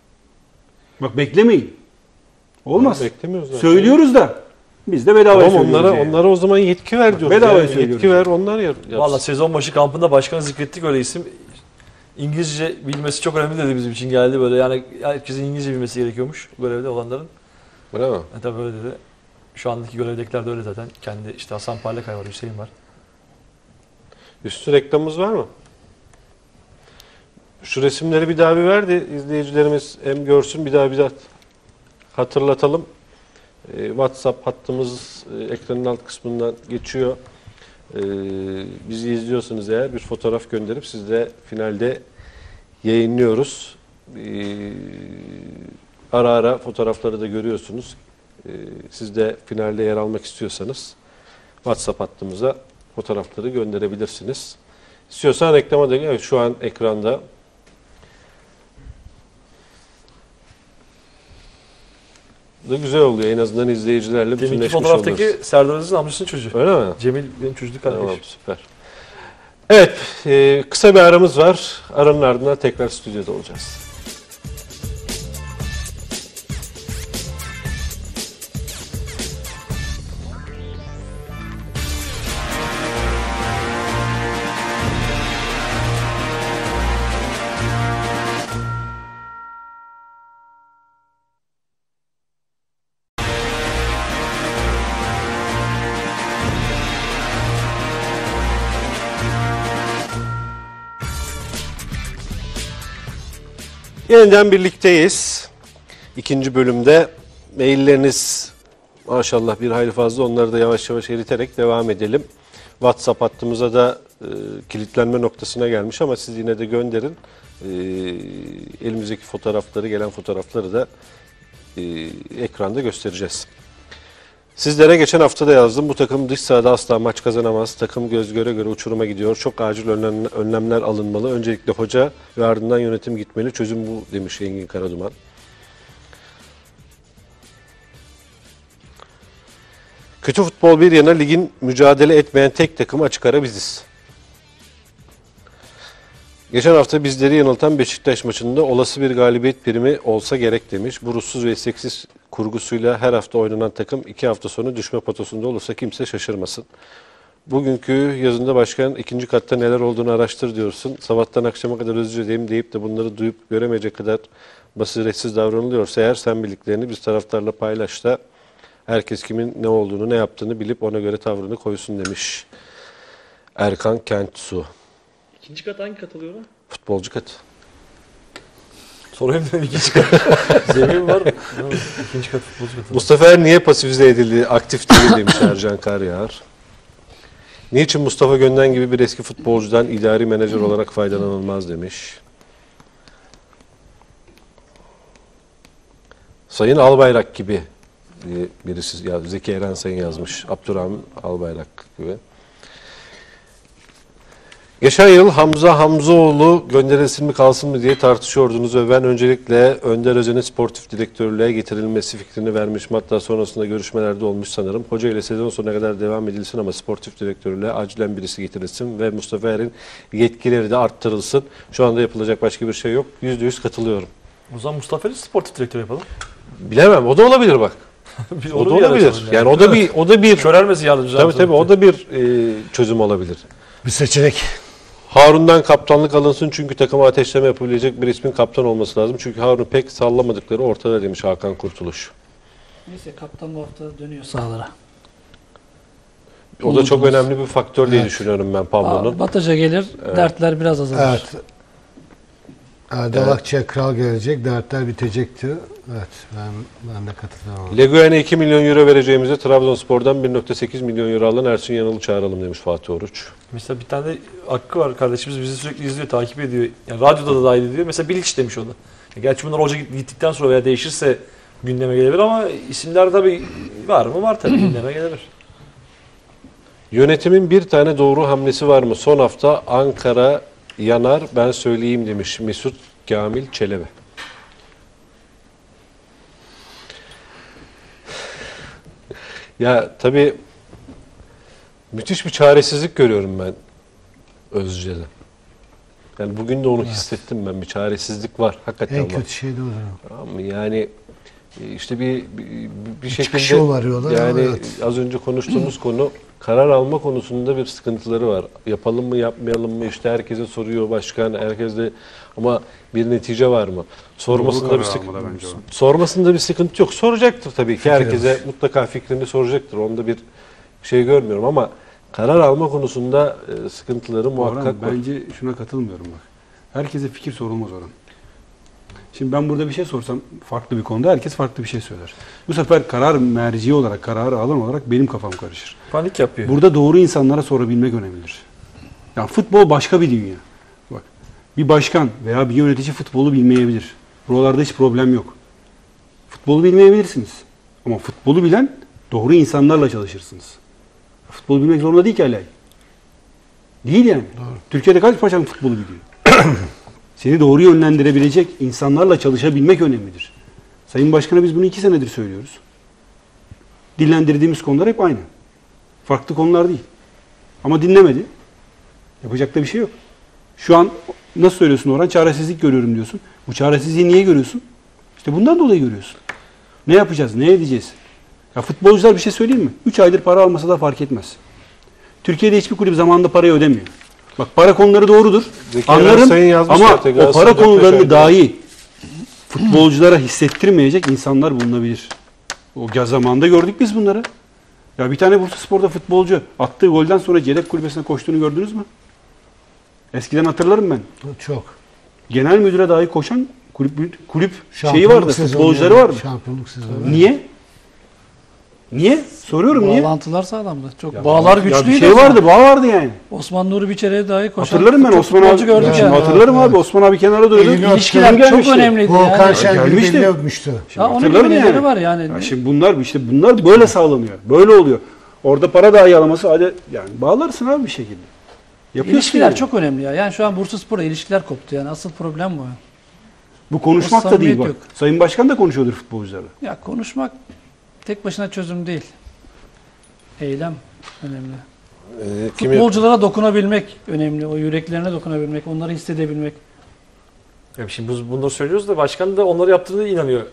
Bak beklemeyin. Olmaz. Beklemiyoruz zaten. Söylüyoruz da biz de bedavaya Tamam söylüyoruz. yani. onlara o zaman yetki ver diyoruz. Bedavaya Yani. söylüyoruz. Yetki ver onlar yapsın. Valla sezon başı kampında başkanı zikrettik öyle isim. İngilizce bilmesi çok önemli dedi bizim için geldi böyle yani herkesin İngilizce bilmesi gerekiyormuş görevde olanların. Bravo. Tabii öyle dedi. Şu andaki görevdekiler de öyle zaten. Kendi işte Hasan Parlakay var, Hüseyin var. Üstü reklamımız var mı? Şu resimleri bir daha bir ver de izleyicilerimiz hem görsün bir daha hatırlatalım. WhatsApp hattımız ekranın alt kısmından geçiyor. Bizi izliyorsanız eğer bir fotoğraf gönderip siz de finalde yayınlıyoruz. Ara ara fotoğrafları da görüyorsunuz. Siz de finalde yer almak istiyorsanız WhatsApp hattımıza fotoğrafları gönderebilirsiniz. İstiyorsan reklama da evet, şu an ekranda. Da güzel oluyor. En azından izleyicilerle Deminki bütünleşmiş fotoğraftaki oluruz. Serdar Aziz'in amcasının çocuğu. Öyle mi? Cemil benim çocukluk kardeşim. Tamam, süper. Evet, kısa bir aramız var. Aranın ardından tekrar stüdyoda olacağız. Yeniden birlikteyiz. İkinci bölümde mailleriniz maşallah bir hayli fazla. Onları da yavaş yavaş eriterek devam edelim. WhatsApp hattımıza da kilitlenme noktasına gelmiş ama siz yine de gönderin. Elimizdeki fotoğrafları, gelen fotoğrafları da ekranda göstereceğiz. Sizlere geçen hafta da yazdım. Bu takım dış sahada asla maç kazanamaz. Takım göz göre göre uçuruma gidiyor. Çok acil önlemler alınmalı. Öncelikle hoca ve ardından yönetim gitmeli. Çözüm bu demiş Engin Karaduman. Kötü futbol bir yana ligin mücadele etmeyen tek takımı açık ara biziz. Geçen hafta bizleri yanıltan Beşiktaş maçında olası bir galibiyet primi olsa gerek demiş. Bu ruhsuz ve isteksiz kurgusuyla her hafta oynanan takım 2 hafta sonra düşme potosunda olursa kimse şaşırmasın. Bugünkü yazında başkan ikinci katta neler olduğunu araştır diyorsun. Sabahtan akşama kadar özür dileyim deyip de bunları duyup göremeyecek kadar basiretsiz davranılıyorsa eğer sen bildiklerini biz taraftarla paylaş da herkes kimin ne olduğunu ne yaptığını bilip ona göre tavrını koysun demiş Erkan Kentsu. İkinci kat hangi kat alıyor lan? Futbolcu katı. Sorayım dedim ikinci kat. Zemin var. İkinci kat futbolcu katı. Mustafa Er niye pasifize edildi, aktif değil demiş Ercan Karyağar. Niçin Mustafa Gönden gibi bir eski futbolcudan idari menajer olarak faydalanılmaz demiş. Sayın Albayrak gibi birisi, ya Zeki Eren Sayın yazmış. Abdurrahman Albayrak gibi. Geçen yıl Hamza Hamzoğlu gönderilsin mi kalsın mı diye tartışıyordunuz ve ben öncelikle Önder Özen'in sportif direktörlüğe getirilmesi fikrini vermişim. Hatta sonrasında görüşmelerde olmuş sanırım. Hoca ile sezon sonuna kadar devam edilsin ama sportif direktörlüğe acilen birisi getirilsin ve Mustafa Er'in yetkileri de arttırılsın. Şu anda yapılacak başka bir şey yok. %100 katılıyorum. O zaman Mustafa Er'i sportif direktör yapalım. Bilemem. O da olabilir bak. O da olabilir. Yani o da bir Körelmesi yardımcı. tabii o da bir çözüm olabilir. Bir seçenek. Harun'dan kaptanlık alınsın çünkü takıma ateşleme yapabilecek bir ismin kaptan olması lazım. Çünkü Harun'u pek sallamadıkları ortada demiş Hakan Kurtuluş. Neyse kaptan bu hafta dönüyor sahalara. O da çok Umudumuz. önemli bir faktör diye düşünüyorum ben Pablo'nun. Bataja gelir, dertler biraz azalır. Evet. Erdal Akçay Kral gelecek, dertler bitecekti. Evet, ben de katılıyorum. Leguen'e 2 milyon euro vereceğimize Trabzonspor'dan 1.8 milyon euro alan Ersun Yanal'ı çağıralım demiş Fatih Oruç. Mesela bir tane de Hakkı var kardeşimiz, bizi sürekli izliyor, takip ediyor. Yani radyoda da dahil ediyor. Mesela Bilic demiş o da. Gerçi bunlar hoca gittikten sonra veya değişirse gündeme gelebilir ama isimler tabii var mı? Var tabii gündeme gelebilir. Yönetimin bir tane doğru hamlesi var mı? Son hafta Ankara yanar ben söyleyeyim demiş Mesut Kamil Çelebi. Ya tabii müthiş bir çaresizlik görüyorum ben Özce'de. Yani bugün de onu hissettim ben. Bir çaresizlik var. Hakikaten En var. kötü şey de o. Tamam mı? Yani işte bir şekilde çıkışı arıyorlar ama yani evet. az önce konuştuğumuz konu karar alma konusunda bir sıkıntıları var. Yapalım mı yapmayalım mı işte herkese soruyor başkan herkes de ama bir netice var mı? Sormasında bir sormasında bir sıkıntı yok. Soracaktır tabii ki herkese mutlaka fikrini soracaktır. Onda bir şey görmüyorum ama karar alma konusunda sıkıntıları muhakkak var. Bence şuna katılmıyorum bak. Herkese fikir sorulmaz Orhan. Şimdi ben burada bir şey sorsam farklı bir konuda herkes farklı bir şey söyler. Bu sefer karar merci olarak, kararı alan olarak benim kafam karışır. Panik yapıyor. Burada doğru insanlara sorabilmek önemlidir. Yani futbol başka bir dünya. Bak, bir başkan veya bir yönetici futbolu bilmeyebilir. Buralarda hiç problem yok. Futbolu bilmeyebilirsiniz. Ama futbolu bilen doğru insanlarla çalışırsınız. Futbolu bilmek zorunda değil ki Alay. Değil yani. Doğru. Türkiye'de kaç başkan futbolu biliyor? Seni doğru yönlendirebilecek insanlarla çalışabilmek önemlidir. Sayın Başkan'a biz bunu 2 senedir söylüyoruz. Dillendirdiğimiz konular hep aynı. Farklı konular değil. Ama dinlemedi. Yapacak da bir şey yok. Şu an nasıl söylüyorsun Orhan? Çaresizlik görüyorum diyorsun. Bu çaresizliği niye görüyorsun? İşte bundan dolayı görüyorsun. Ne yapacağız? Ne edeceğiz? Ya futbolcular bir şey söyleyeyim mi? 3 aydır para almasa da fark etmez. Türkiye'de hiçbir kulüp zamanında parayı ödemiyor. Bak para konuları doğrudur. Zeki Anlarım Sayın yazmış ama zaten, o para Galatasaray'da konularını peşerdi. dahi futbolculara hissettirmeyecek insanlar bulunabilir. O zamanında gördük biz bunları. Ya bir tane Bursaspor'da futbolcu attığı golden sonra Cedek kulübesine koştuğunu gördünüz mü? Eskiden hatırlarım ben. Çok. Genel müdüre dahi koşan kulüp şeyi Şampiyonluk vardı, sezonu futbolcuları yani. vardı. Şampiyonluk sezonu. Niye? Niye? Soruyorum niye? Bağlantılar sağlamdı. Çok bağlar Ya güçlüydü. bir şey vardı, bağ vardı yani. Osman Nuri Biçere'ye dahi koşan Hatırlarım ben çok Osman abi. futbolcu gördük Şimdi yani. hatırlarım Evet, abi. Osman abi kenara duruyordu. Elini İlişkiler Hanım çok gelmişti. önemliydi Volkan yani. Şengül gelmişti. belli öpmüştü. Ya onun Hatırlarım gibi yani. neleri var yani. Ya şimdi bunlar böyle sağlanıyor. Böyle oluyor. Orada para dahi alaması hadi yani bağlarsın abi bir şekilde. Yapıyorsun İlişkiler yani. çok önemli ya. Yani şu an Bursaspor'da ilişkiler koptu yani. Asıl problem bu. Bu konuşmak O da değil bak. samimiyet yok. Sayın Başkan da konuşuyordur futbolcularla. Ya konuşmak tek başına çözüm değil. Eylem önemli. Futbolculara dokunabilmek önemli. O yüreklerine dokunabilmek, onları hissedebilmek. Ya şimdi biz bunları söylüyoruz da başkan da onları yaptığına inanıyor.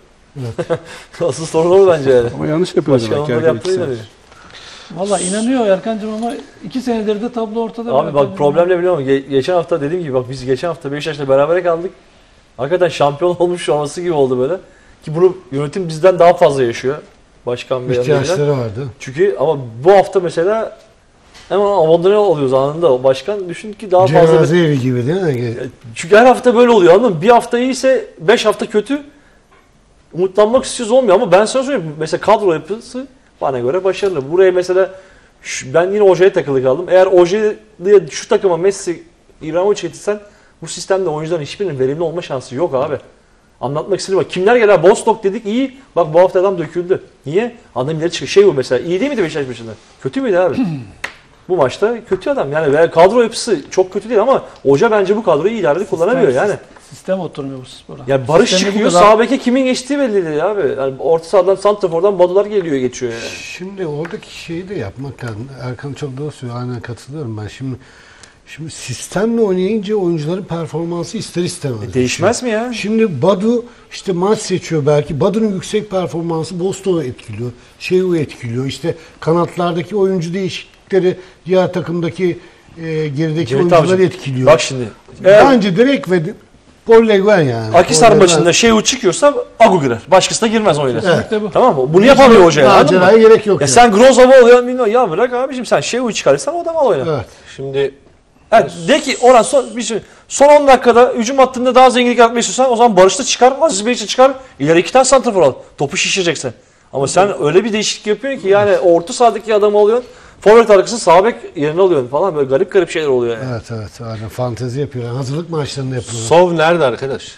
Asıl sorun o bence yani. Ama yanlış yapıyor Başkan demek ki onları herkes yaptığına ikisi. inanıyor. Valla inanıyor Erkan'cığım ama 2 senedir de tablo ortada. Abi bak problem ne biliyor musun? Geçen hafta dediğim gibi bak biz geçen hafta Beşiktaş'la beraber kaldık. Hakikaten şampiyon olmuş olması gibi oldu böyle. Ki bunu yönetim bizden daha fazla yaşıyor. Başkan ve yanındakiler. İhtiyaçları vardı. Çünkü ama bu hafta mesela hemen abandone oluyoruz anında. O başkan düşün ki daha fazla... Cenaze evi gibi değil mi? Çünkü her hafta böyle oluyor anladın mı? Bir hafta iyiyse 5 hafta kötü. Umutlanmak istiyoruz olmuyor ama ben sana söyleyeyim. Mesela kadro yapısı bana göre başarılı. Buraya mesela ben yine Oje'ye takılı kaldım. Eğer Oje'ye şu takıma Messi, İbrahimovic getirsen bu sistemde oyuncuların hiçbirinin verimli olma şansı yok abi. Anlatmak istedim bak. Kimler gelir? Bostock dedik iyi. Bak bu hafta adam döküldü. Niye? Adam ileri çıkıyor. Şey bu mesela. İyi değil miydi Beşiktaş maçında? Kötü müydü abi? Bu maçta kötü adam. Yani veya kadro yapısı çok kötü değil ama Hoca bence bu kadroyu iyi idarede kullanamıyor yani. Sistem oturmuyor bu spora. Ya Barış Sistemi bu çıkıyor, kadar- sağ beke kimin geçtiği belli değil abi. Yani orta sahadan, santrafordan Badular geliyor geçiyor yani. Şimdi oradaki şeyi de yapmak lazım. Erkan çok doğru söylüyor. Aynen katılıyorum ben. Şimdi sistemle oynayınca oyuncuların performansı ister istemez. Değişmez mi ya? Şimdi Badu işte maç seçiyor belki. Badu'nun yüksek performansı Boston'u etkiliyor. Şeyu etkiliyor. İşte kanatlardaki oyuncu değişiklikleri diğer takımdaki gerideki Cevdet oyuncuları abicim, etkiliyor. Bak şimdi. Eğer Bence direkt ve Paul Le Guen yani. Akhisar Paul Le Guen. maçında Şeyu çıkıyorsa Agu girer. Başkası da girmez oyuna. Evet. İşte bu. Tamam mı? Bunu yapamıyor Hoca yani. anladın mı? Maceraya gerek yok. Ya yani. sen Grozov'u oluyorsun bilmiyorum. Ya bırak abicim sen Şeyu'yu çıkarırsan o adam al oyna. Evet. Şimdi Yani de ki Orhan son 10 dakikada hücum hattında daha zenginlik yaratmak istiyorsan o zaman Barış'ta çıkar, Aziz Bey'i çıkar. İleri 2 tane santrafor al. Topu şişireceksin. Ama sen öyle bir değişiklik yapıyorsun ki yani orta sahadaki adamı alıyorsun. Forvet arkası sağ bek yerine alıyorsun falan böyle garip şeyler oluyor yani. Evet. Aynen fantezi yapıyor. Yani hazırlık maçlarında yapıyor. Sov nerede arkadaş?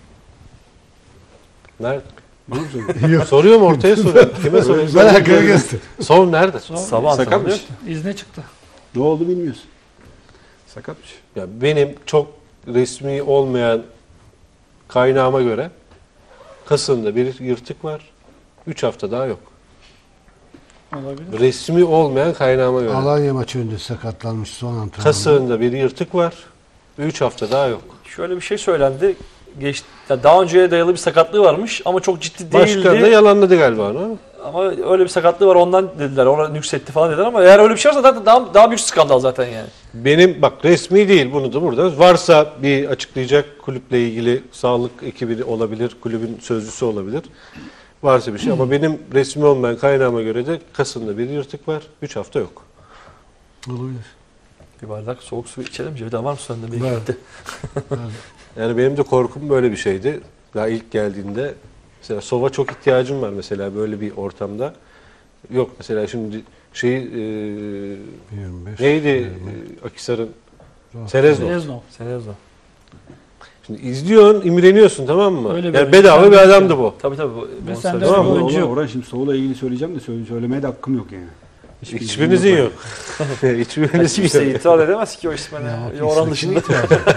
Nerede? Bana mı söylüyorsun? Yok. Soruyorum ortaya soruyorum. Kime soruyorsun? Ben Erkan'a göster. Sov nerede? Sabah antrenmanı Sakatmış. yok. İzne çıktı. Ne oldu bilmiyorsun. Sakatmış. Ya benim çok resmi olmayan kaynağıma göre kasında bir yırtık var. 3 hafta daha yok. Olabilir. Resmi olmayan kaynağıma göre. Alanya maçı önünde sakatlanmış son antrenmanda. Kasığında bir yırtık var. 3 hafta daha yok. Şöyle bir şey söylendi. Daha önceye dayalı bir sakatlığı varmış ama çok ciddi Başkan da değildi. yalanladı galiba onu. Ama öyle bir sakatlığı var ondan dediler. Ona nüksetti falan dediler ama eğer öyle bir şey varsa zaten daha büyük skandal zaten yani. Benim bak resmi değil bunu da burada. Varsa bir açıklayacak kulüple ilgili sağlık ekibi olabilir, kulübün sözcüsü olabilir. Varsa bir şey ama benim resmi olmayan kaynağıma göre de kasında bir yırtık var. 3 hafta yok. Olabilir. Bir bardak soğuk su içelim. Cevdet var mı sende? Bir Var. gitti. Yani benim de korkum böyle bir şeydi. Daha ilk geldiğinde mesela sova çok ihtiyacım var mesela böyle bir ortamda. Yok mesela şimdi şey 25. neydi Akhisar'ın Serezno. Selezno. Senezno. Şimdi izliyorsun, imreniyorsun tamam mı? Öyle Yani böyle. bedava bir Sen de- adamdı bu. Tabii. Ve bonservis. sende Tamam mı? oyuncu yok. Orhan şimdi Soğuk'la ilgili söyleyeceğim de söylemeye de hakkım yok yani. Hiçbirinizin yok. Hiçbirinizin Kimse yok. itiraz edemez ki o ismine. Ya, Orhan kesin dışında.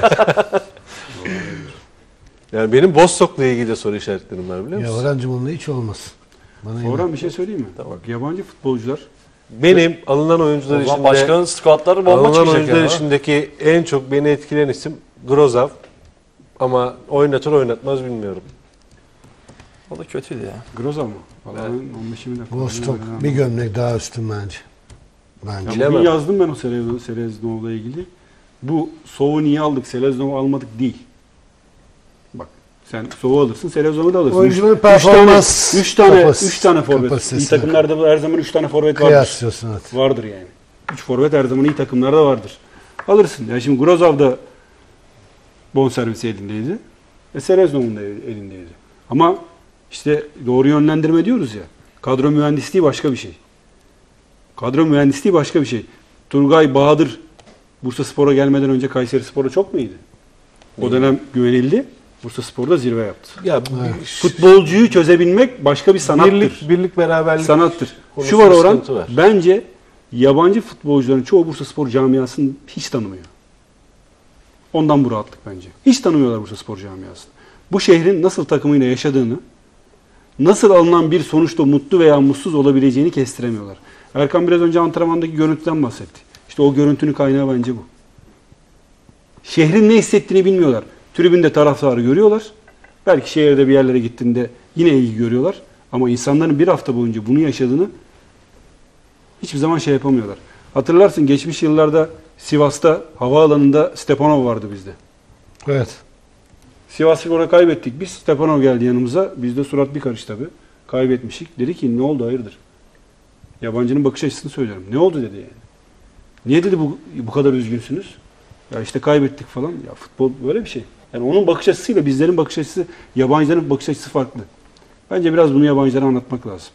Yani benim Bostock'la ilgili de soru işaretlerim var biliyor Ya musun? Orhancığım onunla hiç olmaz. Bana inan. Orhan bir şey söyleyeyim mi? Bak yabancı futbolcular Benim alınan oyuncular O zaman içinde başkanın squatları bomba alınan çıkacak oyuncular yani. içindeki en çok beni etkileyen isim Grozov. Ama oynatır oynatmaz bilmiyorum. O da kötüydü ya. Groza mı? Vallahi ben 15-20 dakika. Vostok bir gömlek daha üstün bence. Ya Bence. Bilemem. bugün yazdım ben o Seleznov'la ilgili. Bu Sov'u niye aldık, Seleznov'u almadık değil. Bak sen Sov'u alırsın, Seleznov'u da alırsın. Oyuncuların performans 3 tane kapasitesi- forvet. İyi kapasitesine takımlarda her zaman 3 tane forvet vardır. kıyaslıyorsun evet. Vardır yani. 3 forvet her zaman iyi takımlarda vardır. Alırsın. Ya şimdi Grozov da bonservisi elindeydi. Seleznov'un da elindeydi. Ama işte doğru yönlendirme diyoruz ya. Kadro mühendisliği başka bir şey. Kadro mühendisliği başka bir şey. Turgay Bahadır Bursaspor'a gelmeden önce Kayserispor'a çok mu iyiydi? O dönem güvenildi. Bursaspor'da zirve yaptı. Ya Futbolcuyu çözebilmek başka bir sanattır. birlik beraberlik Sanattır. Şu konusunda var Orhan, sıkıntı var. bence yabancı futbolcuların çoğu Bursaspor camiasını hiç tanımıyor. Ondan bu rahatlık bence. Hiç tanımıyorlar Bursaspor camiasını. Bu şehrin nasıl takımıyla yaşadığını, nasıl alınan bir sonuçta mutlu veya mutsuz olabileceğini kestiremiyorlar. Erkan biraz önce antrenmandaki görüntüden bahsetti. İşte o görüntünün kaynağı bence bu. Şehrin ne hissettiğini bilmiyorlar. Tribünde taraftarı görüyorlar. Belki şehirde bir yerlere gittiğinde yine ilgi görüyorlar. Ama insanların bir hafta boyunca bunu yaşadığını hiçbir zaman şey yapamıyorlar. Hatırlarsın geçmiş yıllarda Sivas'ta havaalanında Stepanov vardı bizde. Evet. Sivasspor'a kaybettik. Biz Stepanov geldi yanımıza. Bizde surat bir karış tabii. Kaybetmişik. Dedi ki ne oldu hayırdır? Yabancının bakış açısını söylüyorum. Ne oldu dedi yani. Niye dedi bu kadar üzgünsünüz? Ya işte kaybettik falan. Ya futbol böyle bir şey. Yani onun bakış açısıyla bizlerin bakış açısı, yabancıların bakış açısı farklı. Bence biraz bunu yabancılara anlatmak lazım.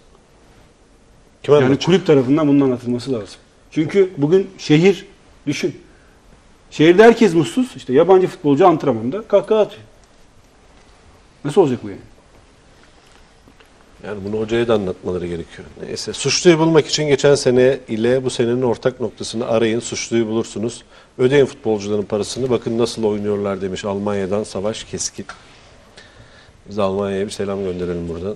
Kim Yani anlatacak? kulüp tarafından bunun anlatılması lazım. Çünkü bugün şehir, düşün. Şehirde herkes mutsuz. İşte yabancı futbolcu antrenmanda kahkaha atıyor. Nasıl olacak bu yani? Yani bunu hocaya da anlatmaları gerekiyor. Neyse suçluyu bulmak için geçen sene ile bu senenin ortak noktasını arayın. Suçluyu bulursunuz. Ödeyin futbolcuların parasını. Bakın nasıl oynuyorlar demiş Almanya'dan Savaş Keskin. Biz de Almanya'ya bir selam gönderelim buradan.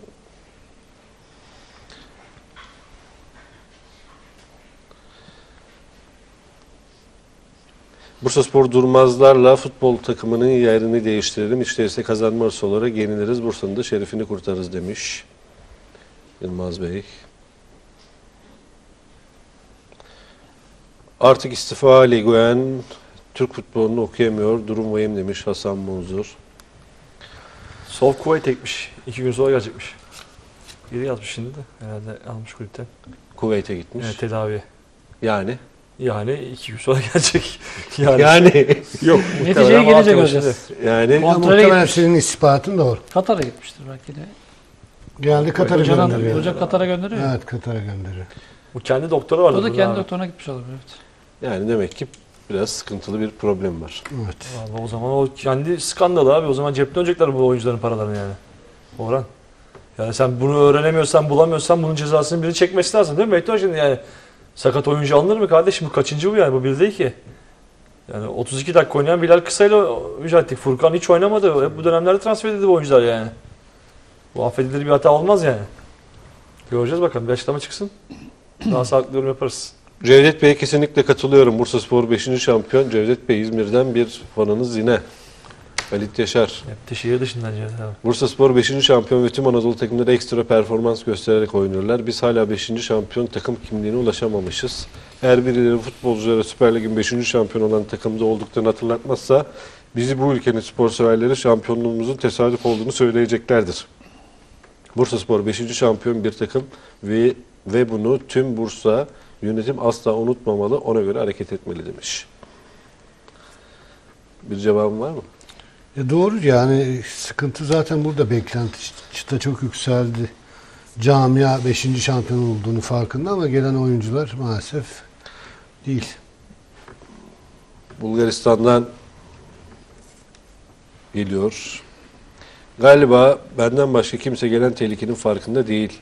Bursaspor Durmazlarla futbol takımının yerini değiştirelim. İşte değilse kazanma arası olarak yeniliriz. Bursa'nın da şerefini kurtarırız demiş Yılmaz Bey. Artık istifa Liguen Türk futbolunu okuyamıyor. Durum vahim demiş Hasan Munzur. Sol kuvvet ekmiş. 2 gün sonra gelecekmiş. Biri yazmış şimdi de. Herhalde almış kulüpten. Kuveyt'e gitmiş. Evet, tedavi. Yani Yani 2 gün sonra gelecek. Yani Yok. Neticeye gelecek Malatya'da göreceğiz. yani Ya Kontrole muhtemelen gitmiş. senin ispatın doğru. Katar'a gitmiştir belki de. Genelde Katar'a gönderiyor. Hoca Katar'a gönderiyor. ya. Evet Katar'a gönderiyor. Bu kendi doktoru vardı. O da burada kendi abi. doktoruna gitmiş olabilir. Evet. yani demek ki biraz sıkıntılı bir problem var. Evet. Vallahi o zaman o kendi skandalı abi. O zaman cepte dönecekler bu oyuncuların paralarını yani. Orhan. Yani sen bunu öğrenemiyorsan, bulamıyorsan bunun cezasını biri çekmesi lazım değil mi? Mehmet Hocam yani sakat oyuncu alınır mı kardeşim? Bu kaçıncı bu yani? Bu bir değil ki. Yani 32 dakika oynayan Bilal Kısa'yla mücadele ettik. Furkan hiç oynamadı. Hep bu dönemlerde transfer edildi bu oyuncular yani. Bu affedilir bir hata olmaz yani. Göreceğiz bakalım. Bir açıklama çıksın. Daha sağlıklı yorum yaparız. Cevdet Bey'e kesinlikle katılıyorum. Bursaspor 5. şampiyon. Cevdet Bey İzmir'den bir fanınız yine. Halit Yaşar. Hep de şehir dışından Cevdet abi. Bursaspor 5. şampiyon ve tüm Anadolu takımları ekstra performans göstererek oynuyorlar. Biz hala 5. şampiyon takım kimliğine ulaşamamışız. Eğer birileri futbolculara Süper Lig'in 5. şampiyon olan takımda olduklarını hatırlatmazsa bizi bu ülkenin spor severleri şampiyonluğumuzun tesadüf olduğunu söyleyeceklerdir. Bursaspor 5. şampiyon bir takım ve bunu tüm Bursa yönetim asla unutmamalı, ona göre hareket etmeli demiş. bir cevabın var mı? Doğru yani sıkıntı zaten burada, beklenti çıta çok yükseldi. Camia 5. şampiyon olduğunu farkında ama gelen oyuncular maalesef değil. Bulgaristan'dan geliyor. Galiba benden başka kimse gelen tehlikenin farkında değil.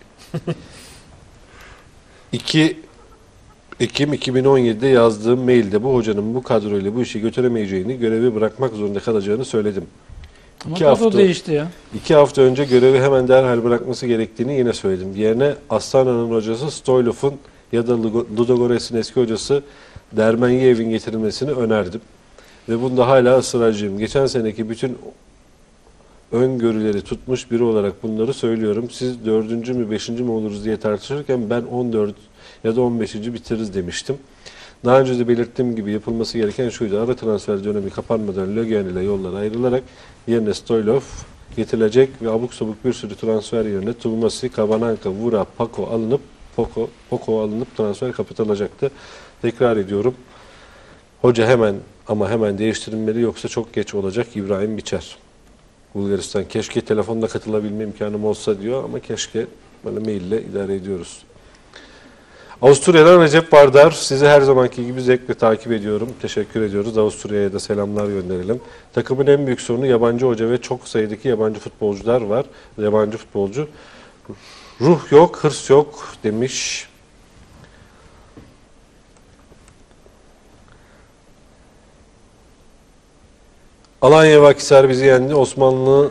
2 Ekim 2017'de yazdığım mailde bu hocanın bu kadroyla bu işi götüremeyeceğini, görevi bırakmak zorunda kalacağını söyledim. Ama 2 kadro hafta, değişti ya. 2 hafta önce görevi hemen derhal bırakması gerektiğini yine söyledim. Yerine Astana'nın hocası Stoylov'un ya da Ludogores'in eski hocası Dermenyev'in getirilmesini önerdim. Ve bunda hala ısrarcıyım. Geçen seneki bütün öngörüleri tutmuş biri olarak bunları söylüyorum. Siz 4. mü 5. mi oluruz diye tartışırken ben 14 ya da 15. bitiririz demiştim. Daha önce de belirttiğim gibi yapılması gereken şuydu. Ara transfer dönemi kapanmadan Le Guen ile yollar ayrılarak yerine Stoylov getirilecek ve abuk sabuk bir sürü transfer yerine Tulmasi, Kavananka, Vura, Poko alınıp transfer kapatılacaktı. Tekrar ediyorum. Hoca hemen ama hemen değiştirilmeli yoksa çok geç olacak. İbrahim Biçer. Bulgaristan. Keşke telefonda katılabilme imkanım olsa diyor ama keşke böyle maille idare ediyoruz. Avusturya'dan Recep Vardar. Sizi her zamanki gibi zevkle takip ediyorum. Teşekkür ediyoruz. Avusturya'ya da selamlar gönderelim. Takımın en büyük sorunu yabancı hoca ve çok sayıdaki yabancı futbolcular var. Yabancı futbolcu. Ruh yok, hırs yok demiş. Alanya ve Akhisar bizi yendi. Osmanlı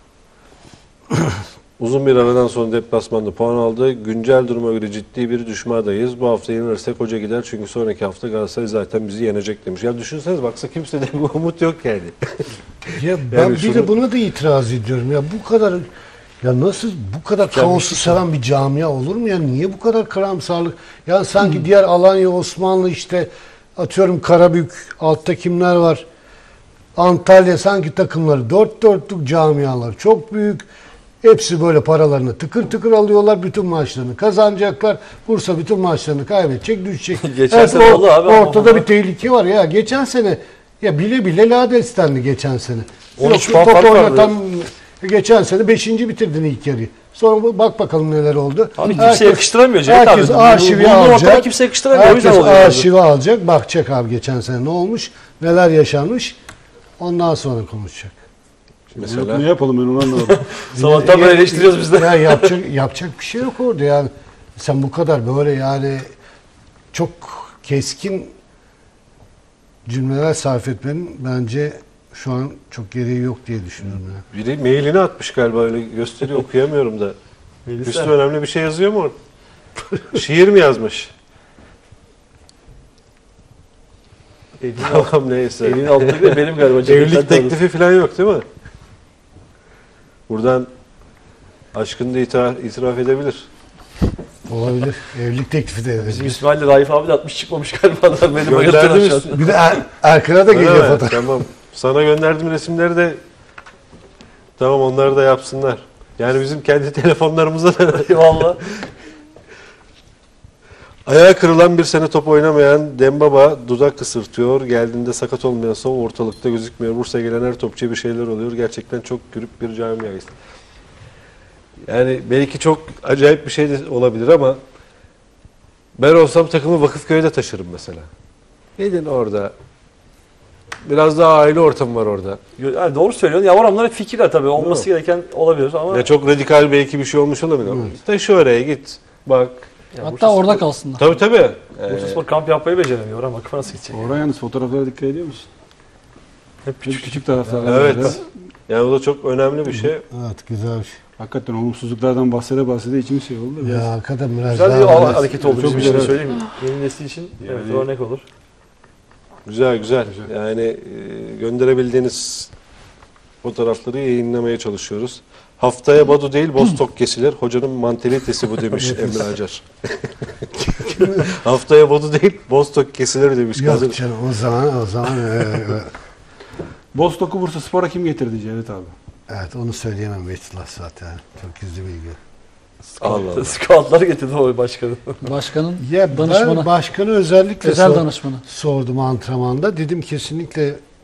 uzun bir aradan sonra deplasmanda puan aldı. Güncel duruma göre ciddi bir düşme adayız. Bu hafta yenilirsek hoca gider çünkü sonraki hafta Galatasaray zaten bizi yenecek demiş. Ya düşünseniz baksa kimse de bu umut yok yani. Ya ben bir de buna da itiraz ediyorum. Ya bu kadar, ya nasıl bu kadar kaosu seven bir camia olur mu ya? Niye bu kadar karamsarlık? Ya sanki diğer Alanya, Osmanlı, işte atıyorum Karabük, altta kimler var? Antalya sanki takımları dört dörtlük camialar. Çok büyük. Hepsi böyle paralarını tıkır tıkır alıyorlar. Bütün maçlarını kazanacaklar. Bursa bütün maçlarını kaybedecek, düşecek. Geçen sene oldu abi. Ortada bir tehlike var ya. Geçen sene ya bile bile Ladesten'di geçen sene. 13 Yok, puan top fark oynatan geçen sene 5. bitirdin ilk yarıyı. Sonra bak bakalım neler oldu. Abi kimse yakıştıramıyor Cevdet herkes abi. arşivi Bulunduğu ortada alacak. kimse yakıştıramıyor. O yüzden Herkes oluyor. yani. arşivi alacak. Bakacak abi geçen sene ne olmuş, neler yaşanmış. Ondan sonra konuşacak. Mesela Ne yapalım ben onu anlamadım. Sabahtan beri eleştiriyoruz biz de. Ya yapacak bir şey yok orada yani. Sen bu kadar böyle yani çok keskin cümleler sarf etmenin bence şu an çok gereği yok diye düşünüyorum. Yani. biri mailini atmış galiba öyle gösteriyor okuyamıyorum da. Üstüne önemli bir şey yazıyor mu orada? Şiir mi yazmış? Tamam neyse. Elinin altındaki de benim galiba. Evlilik teklifi falan yok değil mi? Buradan aşkını da itiraf edebilir. Olabilir. Evlilik teklifi de Bizim edebilir. İsmail'le Raif abi de 60 çıkmamış galiba. Benim Gönderdim ayaktan üstüne. aşağı. Bir de Erkan'a da geliyor Öyle mi? fotoğraf. Tamam. Sana gönderdiğim resimleri de tamam onları da yapsınlar. Yani bizim kendi telefonlarımızda da Eyvallah. ayağı kırılan bir sene top oynamayan Dembaba dudak kısırtıyor. Geldiğinde sakat olmayansa ortalıkta gözükmüyor. Bursa'ya gelen her topçuya bir şeyler oluyor. Gerçekten çok gürüp bir camiayız. Yani belki çok acayip bir şey de olabilir ama ben olsam takımı Vakıfköy'de taşırım mesela. Gidin orada. Biraz daha aile ortamı var orada. Yani doğru söylüyorsun. Ya oranlar hep fikirler tabii. Olması gereken olabilir ama Ya çok radikal belki bir şey olmuş olabilir ama taşı oraya git. Bak. Hatta orada kalsınlar. Tabii tabii. Bursaspor kamp yapmayı beceremiyor. Oraya bakıp nasıl gidecek? Oraya yalnız fotoğraflara dikkat ediyor musun? Hep Küçük küçük taraftarlar. Evet. Yani o da çok önemli bir şey. Evet, güzel bir şey. Hakikaten olumsuzluklardan bahsede içim şey oldu. Biraz. Ya hakikaten biraz Güzel bir daha böyle- hareket oldu Çok bizim güzel. için söyleyeyim. Yeni nesil için evet, Yani- örnek olur. Güzel güzel. Yani gönderebildiğiniz fotoğrafları yayınlamaya çalışıyoruz. Haftaya Badu değil Bostok kesilir. Hocanın mantalitesi bu demiş Emre Acar. Haftaya Badu değil Bostok kesilir demiş. Yok canım o zaman Bostok'u Bursaspor'a kim getirdi Cevdet abi? evet onu söyleyemem Beytullah zaten. Çok gizli bilgi. Allah Allah. Scoutlar getirdi o başkanı. Başkanın Ya danışmanı. ben başkanı özellikle Özel danışmanı. sordum antrenmanda. Dedim kesinlikle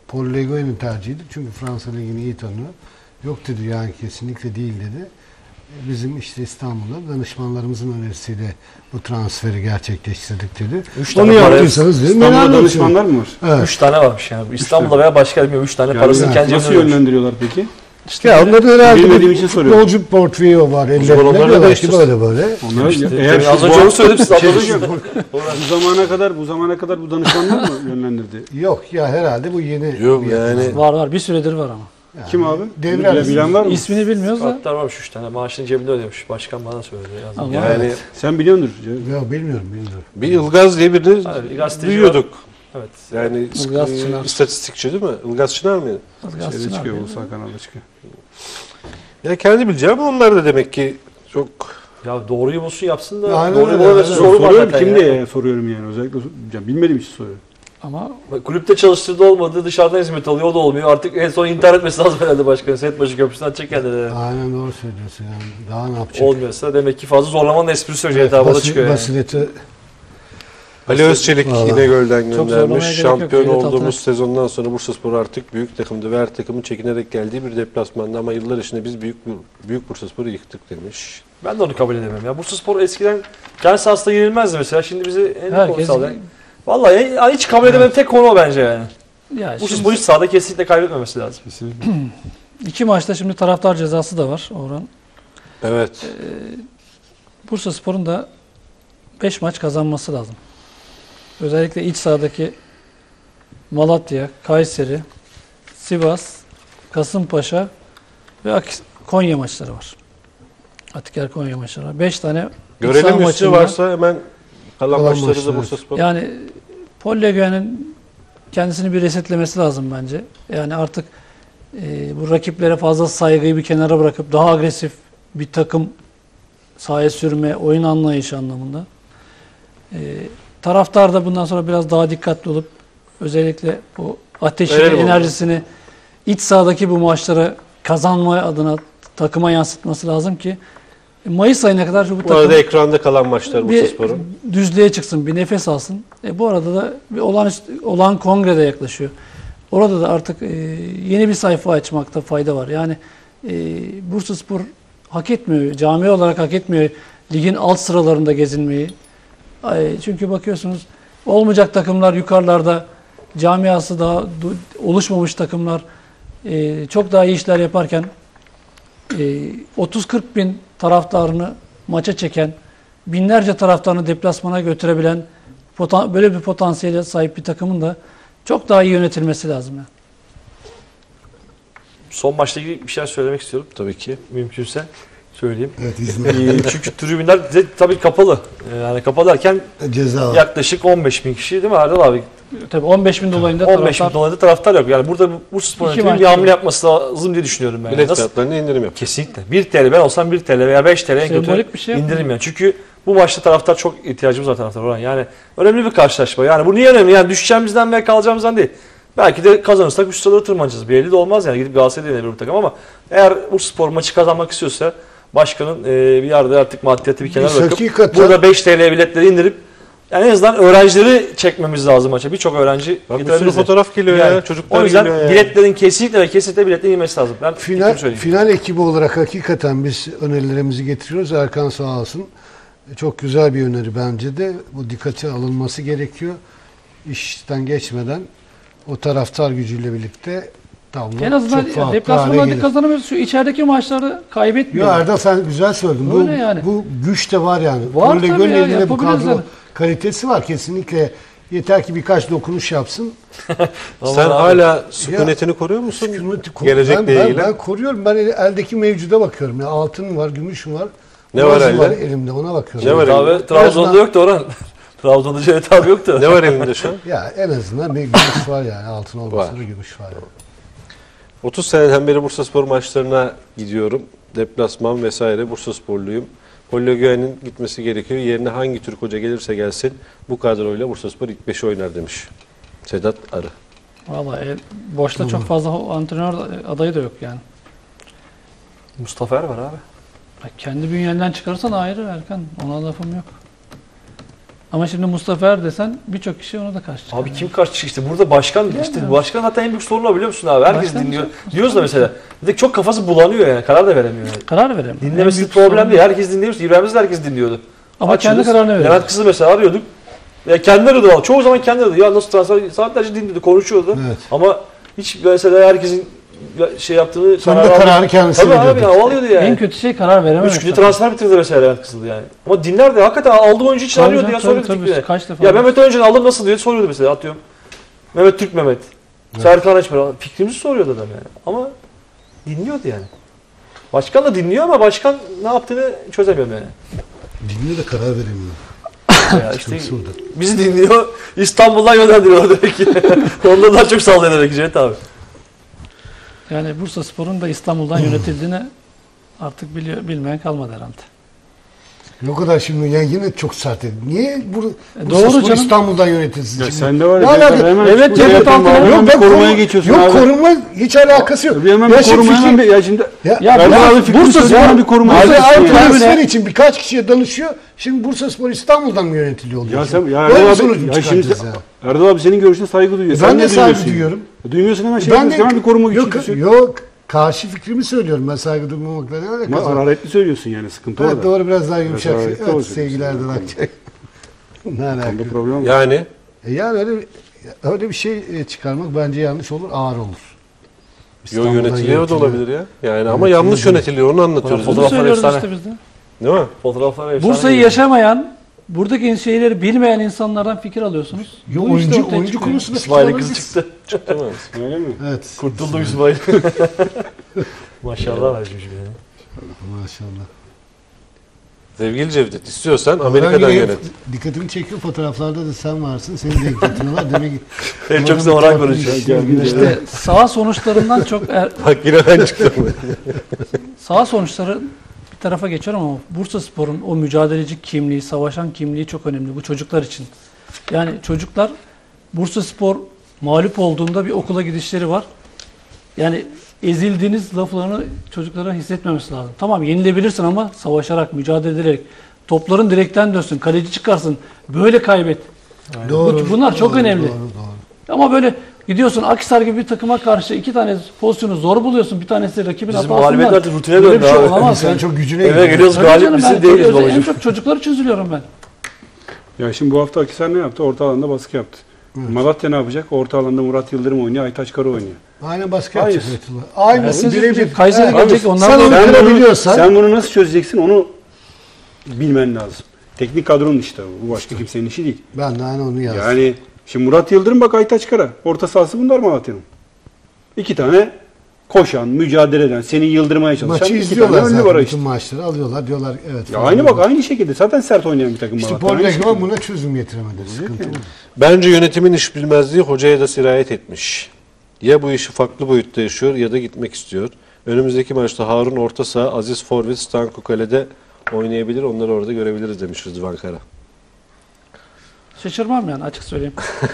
Paul Legoy'un tercihiydi. Çünkü Fransa Ligi'ni iyi tanıyor. Yok dedi yani kesinlikle değil dedi. Bizim işte İstanbul'da danışmanlarımızın önerisiyle bu transferi gerçekleştirdik dedi. 3 Onu tane para, yaptıysanız dedim. Ben İstanbul'da anlatıyorum. danışmanlar mı var? Evet. 3 tane varmış yani. İstanbul'da veya başka yer bilmiyorum. 3 tane parasını Yani kendi nasıl cebine koymuş. yönlendiriyorlar peki? Ya onların herhalde Bilmediğim bir için soruyorum. futbolcu portföyü var ellerinde. zaman onları da Diyorlar ki değiştirsin. böyle. Onlar eğer Az şu önce onu söyledim size. Şey anladınız diyeceğim, mı? bu zamana kadar bu danışmanlar mı yönlendirdi? Yok ya herhalde bu yeni. Yok bir yani yapı. Var bir süredir var ama. Yani Kim abi? Devre arası. Bilen var mı? İsmini bilmiyoruz da. Hatta varmış 3 tane. Maaşını cebinde ödemiş. Başkan bana söyledi. Yazdım. Ama yani Sen biliyordur. Ya bilmiyorum. bir Ilgaz diye birini Hayır, gazeteci duyuyorduk. Evet. Yani Ilgaz Çınar. istatistikçi değil mi? Ilgaz Çınar mıydı? Şeyde çıkıyor, Ulusal Kanal'da çıkıyor. Ya kendi bileceğim ama onlar da demek ki çok Ya doğruyu bulsun yapsın da Aynen doğruyu öyle, bulamıyorsa aynen. soru var Soruyorum, zaten kim ya. diye soruyorum yani. Özellikle bilmediğim için soruyorum. Ama Bak, kulüpte çalıştırdığı olmadı, dışarıdan hizmet alıyor, o da olmuyor. Artık en son intihar etmesi lazım herhalde başkanın. Setbaşı köprüsünden çek kendini. Aynen doğru söylüyorsun yani. Daha ne yapacak? Olmuyorsa demek ki fazla zorlamanın esprisi yok. Etabada çıkıyor yani. Basireti Ali Özçelik Vallahi. İnegöl'den Çok zorlamaya göndermiş. gerek yok. Şampiyon Devlet olduğumuz altına. sezondan sonra Bursaspor artık büyük takımdı ve her takımın çekinerek geldiği bir deplasmanda ama yıllar içinde biz büyük Bursaspor'u yıktık demiş. Ben de onu kabul edemem ya. Bursaspor eskiden kendi sahasında yenilmezdi mesela. Şimdi bizi en büyük herkes sağlayan. Vallahi hiç kabul edemem tek konu o bence yani. ya Bursaspor şimdi hiç sahada kesinlikle kaybetmemesi lazım. Kesinlikle. 2 maçta şimdi taraftar cezası da var Orhan. Evet. Bursaspor'un da 5 maç kazanması lazım. Özellikle iç sahadaki Malatya, Kayseri, Sivas, Kasımpaşa ve Konya maçları var. Atiker Konya maçları var. 5 tane iç saha Görelim üstü maçında- varsa hemen kalan Kalan maçları da maçları. Bursaspor. Yani Paul Leguen'in kendisini bir resetlemesi lazım bence. Yani artık bu rakiplere fazla saygıyı bir kenara bırakıp daha agresif bir takım sahaya sürme, oyun anlayışı anlamında. Taraftar da bundan sonra biraz daha dikkatli olup özellikle bu ateşini, Verelim onu. enerjisini iç sahadaki bu maçları kazanma adına takıma yansıtması lazım ki Mayıs ayına kadar bu Bu takım arada ekranda kalan maçlar bir Bursaspor'un. düzlüğe çıksın, bir nefes alsın. Bu arada da bir olağan kongrede yaklaşıyor. Orada da artık yeni bir sayfa açmakta fayda var. Yani Bursaspor hak etmiyor, camia olarak hak etmiyor ligin alt sıralarında gezinmeyi. Çünkü bakıyorsunuz olmayacak takımlar yukarılarda, camiası daha oluşmamış takımlar çok daha iyi işler yaparken 30-40 bin taraftarını maça çeken, binlerce taraftarını deplasmana götürebilen böyle bir potansiyele sahip bir takımın da çok daha iyi yönetilmesi lazım. Yani. Son maçla ilgili bir şey söylemek istiyorum. Tabii ki. Mümkünse söyleyeyim. evet İzmir Çünkü tribünler de tabii kapalı. Yani kapalı derken ceza var. yaklaşık 15 bin kişi değil mi Erdal abi? Tabii 15 bin dolayında 15 bin taraftar dolayında taraftar yok. Yani burada Bursaspor İki yönetiminin bir maç hamle yapması lazım diye düşünüyorum ben. Bilet Nasıl? fiyatlarına indirim yap. Kesinlikle. 1 TL ben olsam 1 TL veya 5 TL en kötü Sembolik bir şey yapın. indiririm yani. Çünkü bu maçta taraftar çok ihtiyacımız var taraftar olan. Yani önemli bir karşılaşma. Yani bu niye önemli? Yani düşeceğimizden veya kalacağımızdan değil. Belki de kazanırsak üst sıraları tırmanacağız. Bir 50 de olmaz yani. Gidip Galatasaray'da yenebilir bu takım ama eğer Bursaspor maçı kazanmak istiyorsa başkanın bir yerde artık maddiyatı bir kenara Biz bırakıp hakikaten- burada 5 TL biletleri indirip yani en azından öğrencileri çekmemiz lazım maça. Birçok öğrenci Bak bir sürü getirebiliriz. fotoğraf geliyor Yani ya. Çocuklar o yüzden geliyor ya. biletlerin kesinlikle ve kesinlikle biletlerin inmesi lazım. Ben Final, fikrimi söyleyeyim. final ekibi olarak hakikaten biz önerilerimizi getiriyoruz. Erkan sağ olsun. Çok güzel bir öneri bence de. Bu dikkate alınması gerekiyor. İşten geçmeden o taraftar gücüyle birlikte tablo en azından çok farklı hale deplasmanda gelir. kazanamıyoruz. Şu içerideki maçları kaybetmiyor. Yo Erdal sen güzel söyledin. Bu, Öyle yani. bu güç de var yani. Var Paul tabii Leguen'in ya, elinde bu yapabiliriz kadro yani. kalitesi var kesinlikle. Yeter ki birkaç dokunuş yapsın. Sen hala sükunetini koruyor musun? Gelecekle ilgili. Ben koruyorum. Ben eldeki mevcuda bakıyorum. Ya altın var, gümüş var. Ne var bronz elde? elimde ona bakıyorum. Ne var Abi elinde? Trabzon'da yoktu Orhan. Trabzon'da Cevdet abi yoktu. Ne var elinde şu an? Ya en azından bir gümüş var yani. Altın olmasa Var. da gümüş var. Yani. 30 seneden beri Bursaspor maçlarına gidiyorum. Deplasman vesaire Bursasporluyum. Paul Leguen'in gitmesi gerekiyor. Yerine hangi Türk hoca gelirse gelsin bu kadroyla Bursaspor ilk 5'i oynar demiş. Sedat Arı. Vallahi boşta çok fazla antrenör adayı da yok yani. Mustafa Er var abi. Kendi bünyenden çıkarırsan ayrı Erkan. Ona lafım yok. Ama şimdi Mustafa Er desen birçok kişi ona da karşı çıkar. Abi kim karşı çıktı? İşte burada başkan, işte başkan hatta en büyük sorunu o, biliyor musun abi? Herkes Başkan dinliyor. çok- Diyoruz da mesela. Bir de çok kafası bulanıyor yani. Karar da veremiyor yani. Karar veremiyor. En Dinlemesi büyük problem sorun değil. Herkes dinliyor. İbrahim'de de herkes dinliyordu. Ama Açıyoruz. kendi kararını veriyor. Levent Kızı mesela arıyorduk. Ya kendileri de çoğu zaman kendileri de ya nasıl transfer, saatlerce dinliyordu, konuşuyordu. Evet. Ama hiç mesela herkesin şey yaptığını Sonunda kararı kendisi Tabii abi veriyordu. ya, o alıyordu yani. En kötü şey karar verememek. 3 günde transfer bitirdi mesela Levent Kızıl yani. Ama dinlerdi hakikaten, aldığı oyuncu için Tabii arıyordu canım, ya, soruyordu tabii, tiplere. kaç defa Ya aldı. Mehmet Öncan aldım nasıl diye soruyordu mesela, atıyorum. Mehmet Türk Mehmet. Serkan Açmer, fikrimizi soruyordu adam yani. Ama dinliyordu yani. Başkan da dinliyor ama başkan ne yaptığını çözemiyorum yani. Dinle de karar veremiyor. Ya işte Sıkıntısı orada. bizi dinliyor, İstanbul'dan yönlendiriyor demek ki. Ondan daha çok sallıyor demek ki Cevdet abi. Yani Bursaspor'un da İstanbul'dan yönetildiğini artık bilmeyen kalmadı herhalde. O kadar şimdi ya yine çok sert edin. Niye doğru Bursaspor canım. İstanbul'dan yönetilsin? Ya şimdi? sen de var Ne ya. alaka? Hemen Evet, çıkıp Cevdet hemen Altıner- bir ben korumaya korum- geçiyorsun yok, abi. koruma hiç alakası yok. Bir hemen Ya bir şimdi koruma, hemen fikri- bir, ya şimdi Ya Erdal Bursa- abi fikrini söylüyor, hemen bir koruma Abi geçiyorsun aynı ya. transfer için birkaç kişiye danışıyor. Şimdi Bursaspor İstanbul'dan mı yönetiliyor oluyor? Ya sen, şimdi? ya Böyle Erdal bir sonuç mu abi, ya şimdi çıkartacağız ya? Erdal abi senin görüşüne saygı duyuyor. Ben Sen de ne saygı duyuyorsun? duyuyorum. Duymuyorsun hemen şey Ben yapıyorsun, hemen bir koruma yok, geçiyorsun. yok, karşı fikrimi söylüyorum. Ben saygı duymamakla ne alakası Ama var? hararetli söylüyorsun yani, sıkıntı Evet, orada. doğru, biraz daha yumuşak. hararetli Evet, olacaksın. sevgili Erdal Akçay. Ne alaka? Onda problem yok. Yani Yani öyle bir şey çıkarmak bence yanlış olur, ağır olur. yo, İstanbul'dan yönetiliyor da yönetiliyor. olabilir ya. Yani ama yanlış yönetiliyor, onu anlatıyoruz. Fotoğraf- Bunu biz. Fotoğraflar söylüyoruz efsane. işte biz de. Değil mi? Fotoğraflar efsane. Bursa'yı geliyor. yaşamayan, buradaki şeyleri bilmeyen insanlardan fikir alıyorsunuz. Yo, Bu işte ortaya oyuncu çıkıyor. konusunda İsmail'in fikir kızı alabiliriz. çıktı. Değil mi? Öyle mi? Evet. Kurtuldu İsmail. Maşallah var şimdi. Maşallah. Sevgili Cevdet, istiyorsan Ben Amerika'dan yine yönet. Dikkatimi çekiyor, fotoğraflarda da sen varsın. Seni de getiriyorlar. Demek ki En çok Orhan konuşuyor. İşte sağ sonuçlarından çok Bak yine ben çıktım. sağ sonuçları bir tarafa geçiyorum ama Bursaspor'un o mücadeleci kimliği, savaşan kimliği çok önemli bu çocuklar için. Yani çocuklar Bursaspor mağlup olduğunda bir okula gidişleri var. Yani ezildiğiniz laflarını çocuklara hissetmemesi lazım. Tamam, yenilebilirsin ama savaşarak, mücadele ederek, topların direkten dönsün, kaleci çıkarsın, böyle kaybet. Bunlar çok önemli. Doğru. Ama böyle gidiyorsun Akhisar gibi bir takıma karşı 2 tane pozisyonu zor buluyorsun. Bir tanesi rakibin Bizim hatasından. mağlubiyetler artık rutine Böyle döndü bir şey abi. olamaz. Sen çok gücüne Eve gidiyorsun. geliyoruz, Tabii galip canım, misin ben değiliz en babacığım. çok çocuklar için üzülüyorum ben. Ya şimdi bu hafta Akhisar ne yaptı? Orta alanda baskı yaptı. Malatya ne yapacak? Orta alanda Murat Yıldırım oynuyor, Aytaç Kara oynuyor. Aynen baskı Hayır. yapacak. Aynı. Siz Birebir. Kayseri Evet. gelecek, onlar Sen da onu Sen kırabiliyorsan. sen bunu nasıl çözeceksin, onu bilmen lazım. Teknik kadronun işte bu. Bu başka kimsenin işi değil. Ben de aynı onu yazdım. Yani şimdi Murat Yıldırım bak, Aytaç Kara. Orta sahası bunlar Malatya'nın. 2 tane koşan, mücadele eden, seni yıldırmaya çalışan Maçı 2 izliyorlar tane ünlü var zaten. işte. Bütün maçları alıyorlar. Diyorlar evet. Ya falan aynı bak, diyorlar. aynı şekilde. Zaten sert oynayan bir takım İşte Malatya. Paul Aynı Beckman şekilde. buna çözüm getiremedi. Sıkıntı bu. Bence yönetimin iş bilmezliği hocaya da sirayet etmiş. Ya bu işi farklı boyutta yaşıyor ya da gitmek istiyor. Önümüzdeki maçta Harun orta saha, Aziz forvet, Stanko kalede oynayabilir. Onları orada görebiliriz demiş Rıdvan Kara. Şaşırmam yani, açık söyleyeyim.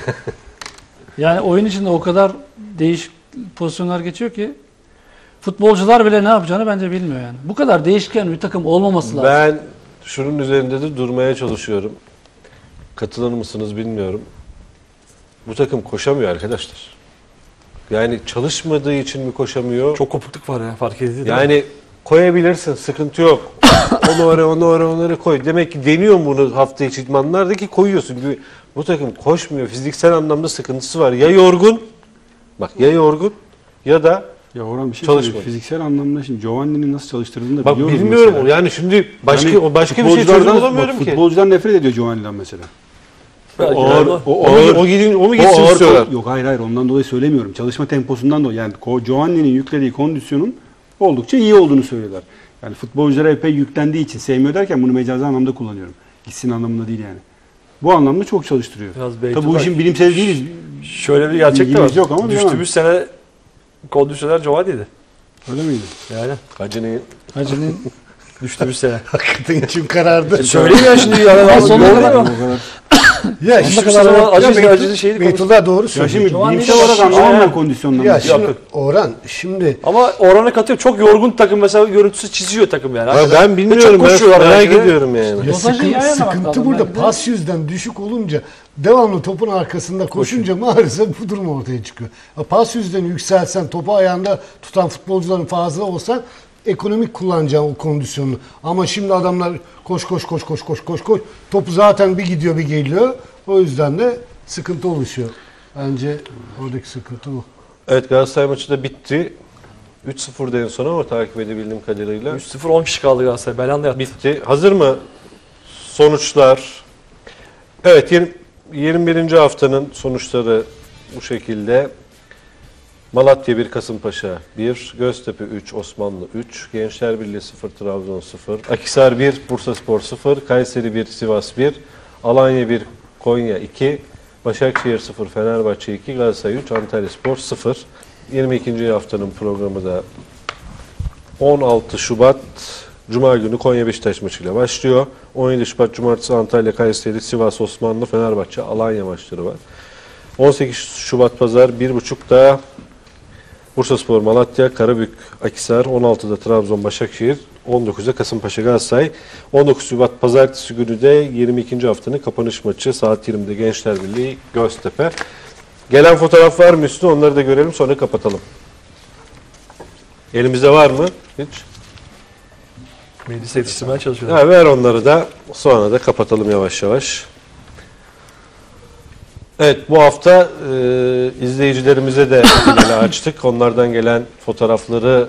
Yani oyun içinde o kadar değişik pozisyonlar geçiyor ki futbolcular bile ne yapacağını bence bilmiyor yani. Bu kadar değişken bir takım olmaması lazım. Ben şunun üzerinde de durmaya çalışıyorum. Katılır mısınız bilmiyorum. Bu takım koşamıyor arkadaşlar. Yani çalışmadığı için mi koşamıyor? Çok kopukluk var ya, fark edildi. Yani koyabilirsin, sıkıntı yok. onu oraya koy. Demek ki deniyorum bunu hafta içi idmanlarda ki koyuyorsun. Bu takım koşmuyor. Fiziksel anlamda sıkıntısı var. Ya yorgun, bak ya yorgun ya da Ya Orhan bir şey Çalışmadı. söyleyeyim. Fiziksel anlamda şimdi Giovanni'nin nasıl çalıştırdığını da bak biliyoruz bilmiyorum. mesela. Yani şimdi başka Yani bir şey çözüm futbolculardan- bulamıyorum bak, ki. Futbolcudan nefret ediyor Giovanni'den mesela. Ağır, ağır. o mu gitsin ağır istiyorlar? Yok hayır, ondan dolayı söylemiyorum. Çalışma temposundan dolayı. Yani Giovanni'nin yüklediği kondisyonun oldukça iyi olduğunu söylüyorlar. Yani futbolculara epey yüklendiği için sevmiyor derken bunu mecazi anlamda kullanıyorum. Gitsin anlamında değil yani. Bu anlamda çok çalıştırıyor. Biraz Tabii bu işin bilimsel değiliz. şöyle bir gerçek de var. Bilgimiz yok ama bilemem. Düştüğümüz sene kondisyoner Giovanni'ydi. Öyle miydi? Yani Hacı'nın Hacı'nın düştüğümüz sene. Hakikaten içim karardı. Söyleyeyim ya şimdi yani. sonuna Doğru kadar- değil mi? Ya Hiçbir şimdi zaman acı Beytullah- acı şeydi Beytullah doğru Ya söylüyor. şimdi Giovanni bilimsel de olarak başlıyor. anlamam ben Aynen. kondisyondan. Ya Ya, şimdi Orhan şimdi Ama Orhan'a katıyor. Çok yorgun takım mesela, görüntüsü çiziyor takım yani. Ya Hakikaten. ben Ve bilmiyorum, çok ben koşuyorlar merak belki de. ediyorum yani. ya Dozajı iyi ayarlamak sıkıntı lazım burada belki de. pas yüzden düşük olunca devamlı topun arkasında koşunca maalesef bu durum ortaya çıkıyor. Ya pas yüzden yükselsen, topu ayağında tutan futbolcuların fazla olsa ekonomik kullanacağın o kondisyonunu. Ama şimdi adamlar koş topu zaten bir gidiyor bir geliyor. O yüzden de sıkıntı oluşuyor. Bence oradaki sıkıntı bu. Evet, Galatasaray maçı da bitti. 3-0'da en son ama takip edebildiğim kadarıyla 3-0 10 kişi kaldı Galatasaray. Belanda yattı. bitti. Hazır mı sonuçlar? Evet, 21. haftanın sonuçları bu şekilde. Malatya 1, Kasımpaşa 1, Göztepe 3, Osmanlı 3, Gençler Birliği 0, Trabzon 0, Akhisar 1, Bursaspor 0, Kayseri 1, Sivas 1, Alanya 1, Konya 2, Başakşehir 0, Fenerbahçe 2, Galatasaray 3, Antalyaspor 0. 22. haftanın programı da 16 Şubat Cuma günü Konya Beşiktaş maçıyla başlıyor. 17 Şubat Cumartesi Antalya, Kayseri, Sivas, Osmanlı, Fenerbahçe, Alanya maçları var. 18 Şubat Pazar 1.30'da Bursaspor, Malatya, Karabük, Akhisar, 16'da Trabzon, Başakşehir, 19'da Kasımpaşa, Galatasaray. 19 Şubat Pazartesi günü de 22. haftanın kapanış maçı saat 20'de Gençler Birliği, Göztepe. Gelen fotoğraf var mı üstüne, onları da görelim sonra kapatalım. Elimizde var mı? Hiç. Meclis yetiştirmeye çalışıyor. Ha, ver onları da sonra da kapatalım yavaş yavaş. Evet, bu hafta izleyicilerimize de finali açtık. Onlardan gelen fotoğrafları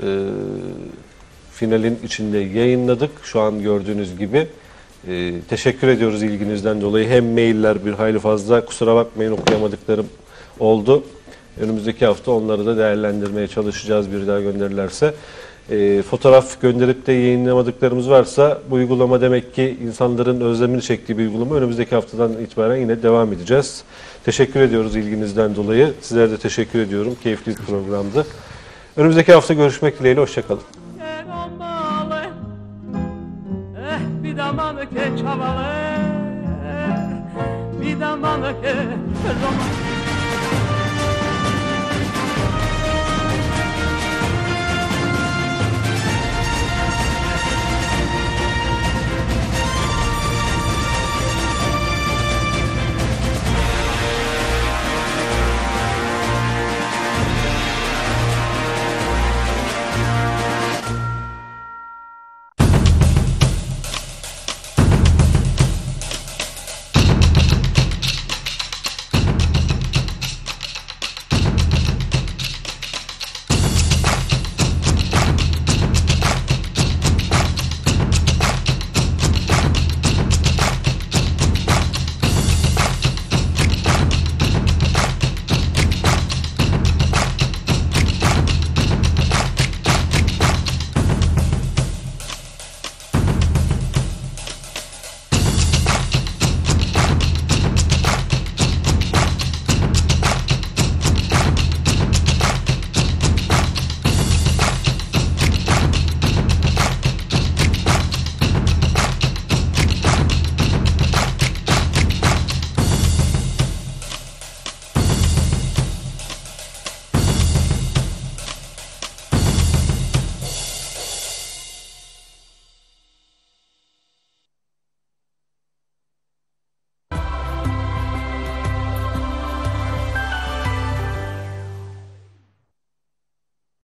finalin içinde yayınladık. Şu an gördüğünüz gibi. Teşekkür ediyoruz ilginizden dolayı. Hem mailler bir hayli fazla, kusura bakmayın okuyamadıklarım oldu. Önümüzdeki hafta onları da değerlendirmeye çalışacağız bir daha gönderirlerse. Fotoğraf gönderip de yayınlamadıklarımız varsa bu uygulama demek ki insanların özlemini çektiği bir uygulama. Önümüzdeki haftadan itibaren yine devam edeceğiz. Teşekkür ediyoruz ilginizden dolayı. Sizlere de teşekkür ediyorum. Keyifli bir programdı. Önümüzdeki hafta görüşmek dileğiyle. Hoşçakalın. Bir damanı ke çavalı, bir damanı ke roman.